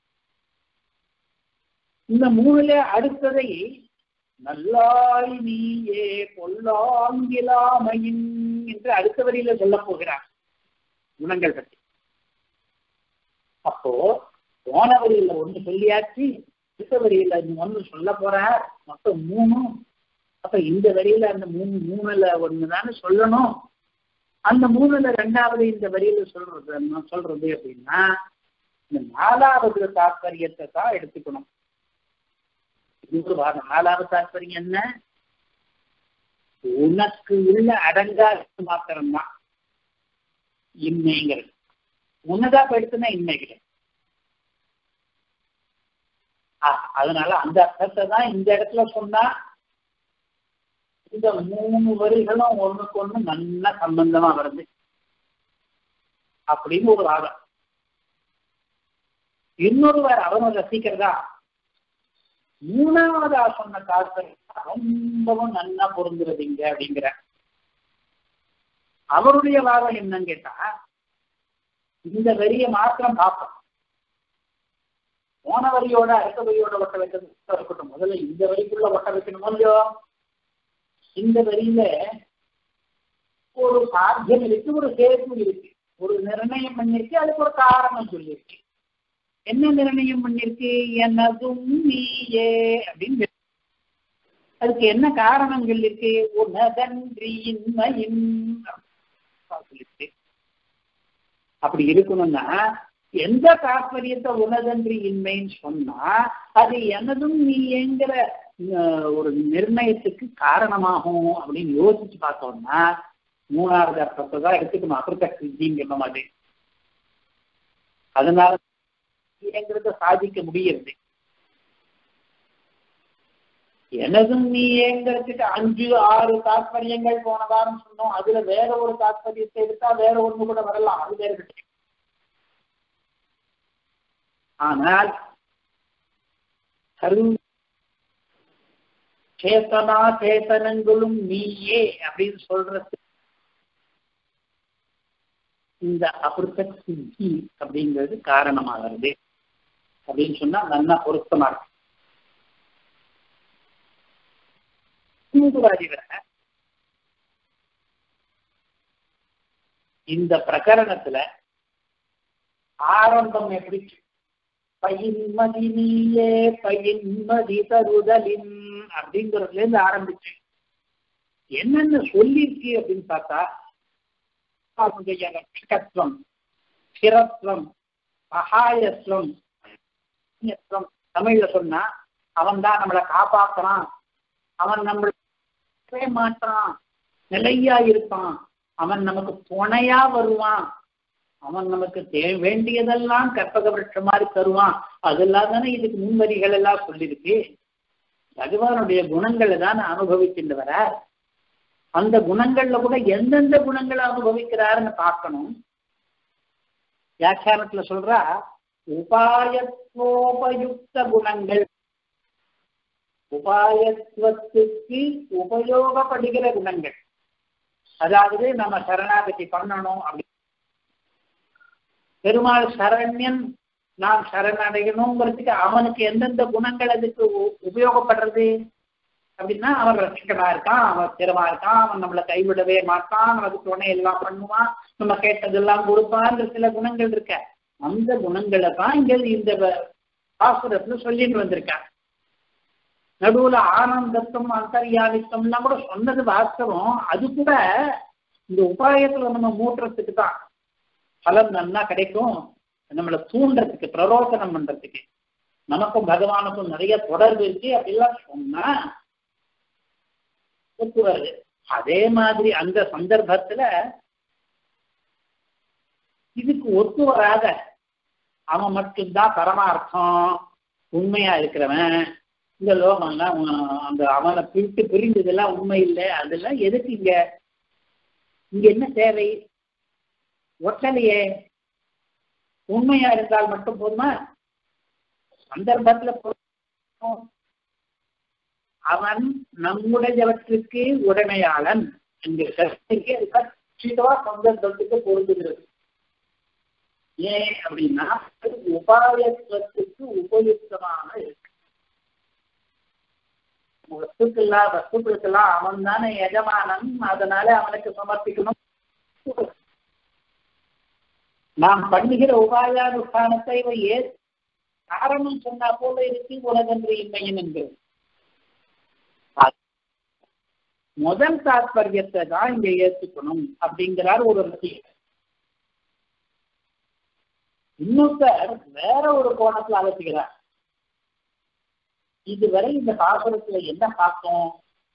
இந்த 3ல அடுத்ததை நல்லாய் நீயே பொல்லாங்கிலாமையின் என்று அடுத்த வரியில சொல்ல போகிறார் குணங்கள் பற்றி. அப்போ போன வரியில 1 சொல்லியாச்சு, அடுத்த வரியில 1 சொல்ல போற, மொத்தம் 3. அப்ப இந்த வரியில அந்த 3ல 1 தானே சொல்லணும். அந்த 3ல 2வது இந்த வரியில சொல்றது அப்படின்னா இந்த 4வது தாற்பயத்தை தான் எடுத்துக்கணும். 4வது தாற்பயம் என்ன, உனக்கு உள்ள அடங்காத மாத்திரம்தான் இன்மைங்கிறது. உன்னதா போயிடுச்சுன்னா இன்மை கிடையாது. அதனால அந்த அர்த்தத்தை தான் இந்த இடத்துல சொன்னா இந்த 3 வரிகளும் ஒண்ணுக்கு ஒண்ணு நல்ல சம்பந்தமா வருது அப்படின்னு ஒரு வாதம். இன்னொருவர் அவரும் ரசிக்கிறதா 3வதா சொன்ன தாற்பயம் ரொம்பவும் நல்லா பொருந்துறதுங்க அப்படிங்கிற அவருடைய வாதம் என்னன்னு கேட்டா, இந்த வரியை மாத்திரம் பார்ப்போம், போன வரியோட அடுத்த வரியோட ஒட்ட வைக்கிறது இருக்கட்டும், முதல்ல இந்த வரிக்குள்ள ஒட்ட வைக்கணும் இல்லையோ. இந்த வரியில ஒரு சாத்தியம் இருக்கு, ஒரு சேர்ப்பு இருக்கு, ஒரு நிர்ணயம் பண்ணிருக்கு, அதுக்கு ஒரு காரணம் சொல்லியிருக்கு. என்ன நிர்ணயம் பண்ணிருக்கு, எனதும் நீயே அப்படின்னு. அதுக்கு என்ன காரணங்கள் இருக்கு, அப்படி இருக்கணும்னா எந்த தாற்பயத்தை உனதன்றி இன்மைன்னு சொன்னா அது எனதும் நீங்கிற ஒரு நிர்ணயத்துக்கு காரணமாகும் அப்படின்னு யோசிச்சு பார்த்தோம்னா 3வது அர்த்தத்தை தான் எடுத்துக்கணும். அப்புறத்த சித்திங்கிற மாதிரி அதனால சாதிக்க முடியுது. எனதும் நீங்கிறதுக்கு 5-6 தாற்பயங்கள் போன வாரம் சொன்னோம். அதுல வேற ஒரு தாற்பயத்தை எடுத்தா வேற ஒண்ணு கூட வரலாம், அது வேற விஷயம். ஆனால் சேத்தனா சேத்தனங்களும் நீயே அப்படின்னு சொல்றது இந்த அபிருத்தக் சித்தி அப்படிங்கிறது காரணமாகிறது அப்படின்னு சொன்னா நல்லா பொருத்தமா இருக்கு. இந்த பிரகரணத்துல ஆரம்பம் எப்படி பயின்மதி நீயே பயின்மதி தருதலின் அப்படிங்கிறதுல இருந்து ஆரம்பிச்சு என்னென்ன சொல்லிருக்கு அப்படின்னு பார்த்தா ரட்சகத்துவம், ஸ்திரத்துவம், சகாயத்துவம். தமிழ்ல சொன்னா அவன் தான் நம்மளை காப்பாற்றுறான், அவன் நம்மள மாட்டான், நிலையா இருப்பான், அவன் நமக்கு துணையா வருவான், அவன் நமக்கு வேண்டியதெல்லாம் கற்பக விருட்சம் மாதிரி தருவான். அதெல்லாம் தானே இதுக்கு முன்வரிகள் எல்லாம் சொல்லியிருக்கு. பகவானுடைய குணங்களை தான் அனுபவிக்கின்றவர. அந்த குணங்கள்ல கூட எந்தெந்த குணங்களை அனுபவிக்கிறாருன்னு பார்க்கணும். வியாக்கியானத்துல சொல்றா உபாயத்வோபயுக்த குணங்கள், உபாயத்துவத்துக்கு உபயோகப்படுகிற குணங்கள். அதாவது நம்ம சரணாகதி பண்ணணும் அப்படி, பெருமாள் சரண்யன், நாம் சரணடையணுங்கிறதுக்கு அவனுக்கு எந்தெந்த குணங்கள் அதுக்கு உபயோகப்படுறது அப்படின்னா, அவன் ரட்சகனா இருக்கான், அவன் ஸ்திரமா இருக்கான், அவன் நம்மளை கைவிடவே மாட்டான், நமக்கு துணை எல்லாம் பண்ணுவான், நம்ம கேட்டதெல்லாம் கொடுப்பான்ற சில குணங்கள் இருக்க. அந்த குணங்களை தான் இங்க இந்த பாசுரத்துல சொல்லிட்டு வந்திருக்காங்க. நடுவுல ஆனந்தத்துவம் அந்தர்யாமித்தம் எல்லாம் கூட சொன்னது வாஸ்தவம். அது கூட இந்த உபாயத்துல நம்ம மூட்டுறதுக்கு தான், பலன் நல்லா கிடைக்கும், நம்மளை தூண்டுறதுக்கு, பிரரோசனம் பண்றதுக்கு. நமக்கும் பகவானுக்கும் நிறைய தொடர்பு இருக்கு அப்படிலாம் சொன்னா ஒத்து வருது. அதே மாதிரி அந்த சந்தர்ப்பத்துல இதுக்கு ஒத்து வராத, அவன் மட்டும்தான் பரமார்த்தம் உண்மையா இருக்கிறவன், இந்த லோகம்லாம் அந்த அவனை பிரிந்ததெல்லாம் உண்மை இல்லை, அதெல்லாம் எதுக்கு இங்க இங்க என்ன தேவை? ஒற்றலையே, உண்மையா இருந்தால் மட்டும் போதுமா? சந்தர்ப்பத்துல அவன் நம்முடையவற்றுக்கு உடைமையாளன் என்கிற கருத்துக்கு சந்தர்ப்பத்துக்கு பொருந்துகிறது. ஏன் அப்படின்னா உபாயத்துவத்துக்கு உபயுக்தமான இருக்கு. வஸ்துக்களுக்கெல்லாம் அவன் தானே எஜமானன், அதனால அவனுக்கு சமர்ப்பிக்கணும். நாம் பண்ணுகிற உபாயானுஷ்டானத்தை காரணம் சொன்னா போல இருக்கு உலகன்று இன்மையின் என்கிறது. முதல் தாற்பயத்தை தான் இங்க ஏற்றுக்கணும் அப்படிங்கிறார் ஒரு ரசிகர். இன்னொருத்தர் வேற ஒரு கோணத்துல அலசுகிறார். இதுவரை இந்த பாசுரத்துல என்ன பார்த்தோம்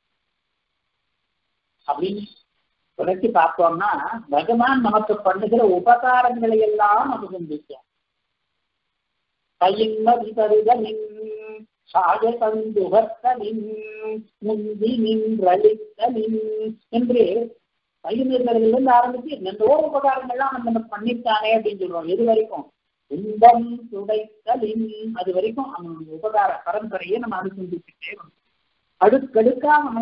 அப்படின்னு தொடர்ச்சி பார்த்தோம்னா, பகவான் நமக்கு பண்ணுகிற உபகாரங்களை எல்லாம் அனுபவித்தோம். கையின்மதி தருதலின் சாயதந்துகத்தலின் முந்தி நின்றளித்தலின் என்று பையனிலிருந்து ஆரம்பிச்சு என்னென்னோ உபகாரங்கள்லாம் அவன் நமக்கு பண்ணிட்டானே அப்படின்னு சொல்றோம். எது வரைக்கும்? இன்பம் துடைத்தலின், அது வரைக்கும் அவன் உபகார பரம்பரையை நம்ம அனுசந்திச்சுட்டே வந்தோம். அடுக்கடுக்கா நம்ம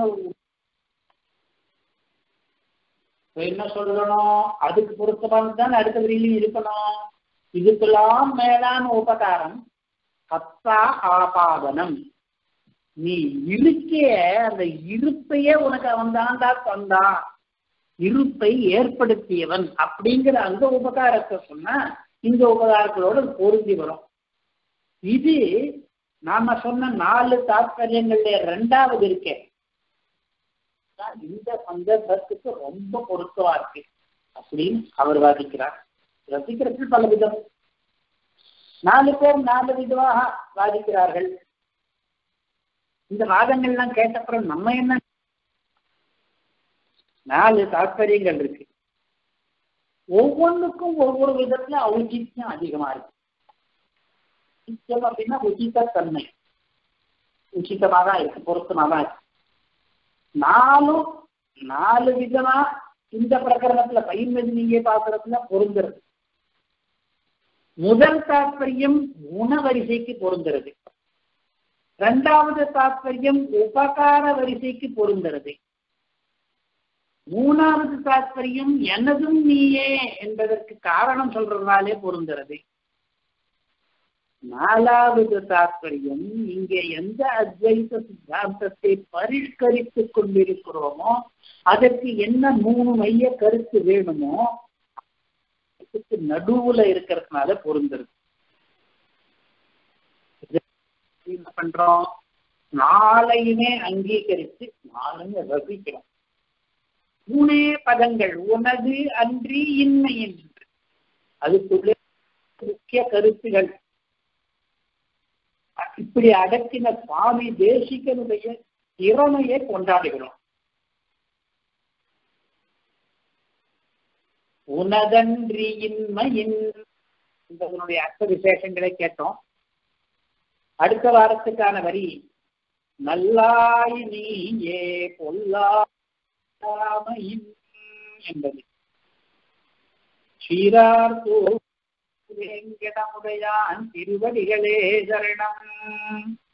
என்ன சொல்லணும், அதுக்கு பொருத்தமாக தான் அடுத்த வரியிலையும் இருக்கணும். இதுக்கெல்லாம் மேலான உபகாரம் கத்தா ஆபாதனம். நீ இருக்கிய அந்த இருப்பையே உனக்கு அவன் தாண்டா தந்தா, இருப்பை ஏற்படுத்தியவன் அப்படிங்கிற அந்த உபகாரத்தை சொன்னா இந்த உபகாரங்களோட பொருந்தி வரும். இது நாம சொன்ன 4 தாற்பயங்கள்ல 2வது இருக்கேன், இந்த சந்தர்ப்பத்துக்கு ரொம்ப பொருத்தமா இருக்கு அப்படின்னு அவர் வாதிக்கிறார். ரசிக்கிறதுக்கு பல விதம், 4 பேர் 4 விதமாக வாதிக்கிறார்கள். இந்த வாதங்கள்லாம் கேட்டப்புறம் நம்ம என்ன, 4 தாற்பயங்கள் இருக்கு. ஒவ்வொன்றுக்கும் ஒவ்வொரு விதத்துல ஔச்சித்யம் அதிகமா இருக்கு. அப்படின்னா உச்சித தன்மை உச்சிதமா தான் இருக்கு, பொருத்தமா தான் இருக்கு. நாலு விதமா இந்த பிரகரணத்துல பைன்மதினியே பாக்குறதுல பொருந்துறது. முதல் தாத்பரியம் குணவரிசைக்கு பொருந்துறது, இரண்டாவது தாத்பரியம் உபகார வரிசைக்கு பொருந்துறது, மூணாவது தாத்பரியம் எனதும் நீயே என்பதற்கு காரணம் சொல்றதுனாலே பொருந்துறது, நாலாவது தாத்பரியம் இங்கே எந்த அத்வைத சித்தாந்தத்தை பரிஷ்கரித்துக் கொண்டிருக்கிறோமோ அதற்கு என்ன 3 மைய கருத்து வேணுமோ அதுக்கு நடுவுல இருக்கிறதுனால பொருந்துறது. என்ன பண்றோம்? நாளையுமே அங்கீகரித்து நாளையும் ரசிக்கிறோம். 3 பதங்கள் உனது அன்றி இன்மை என்று அதுக்குள்ளே முக்கிய கருத்துகள். இப்படி அடக்கின சுவாமி தேசிகனுடைய திறமையை கொண்டாடுகிறோம். உனதன்றி இன்மையின் என்பதனுடைய அர்த்த விசேஷங்களை கேட்டோம். அடுத்த வாரத்துக்கான வரி நல்லாய் நீயே பொல்லாமையின் என்பது. ஸ்ரீரார்த்தோ வேங்கடமுடையான் திருவடிகளே சரணம்.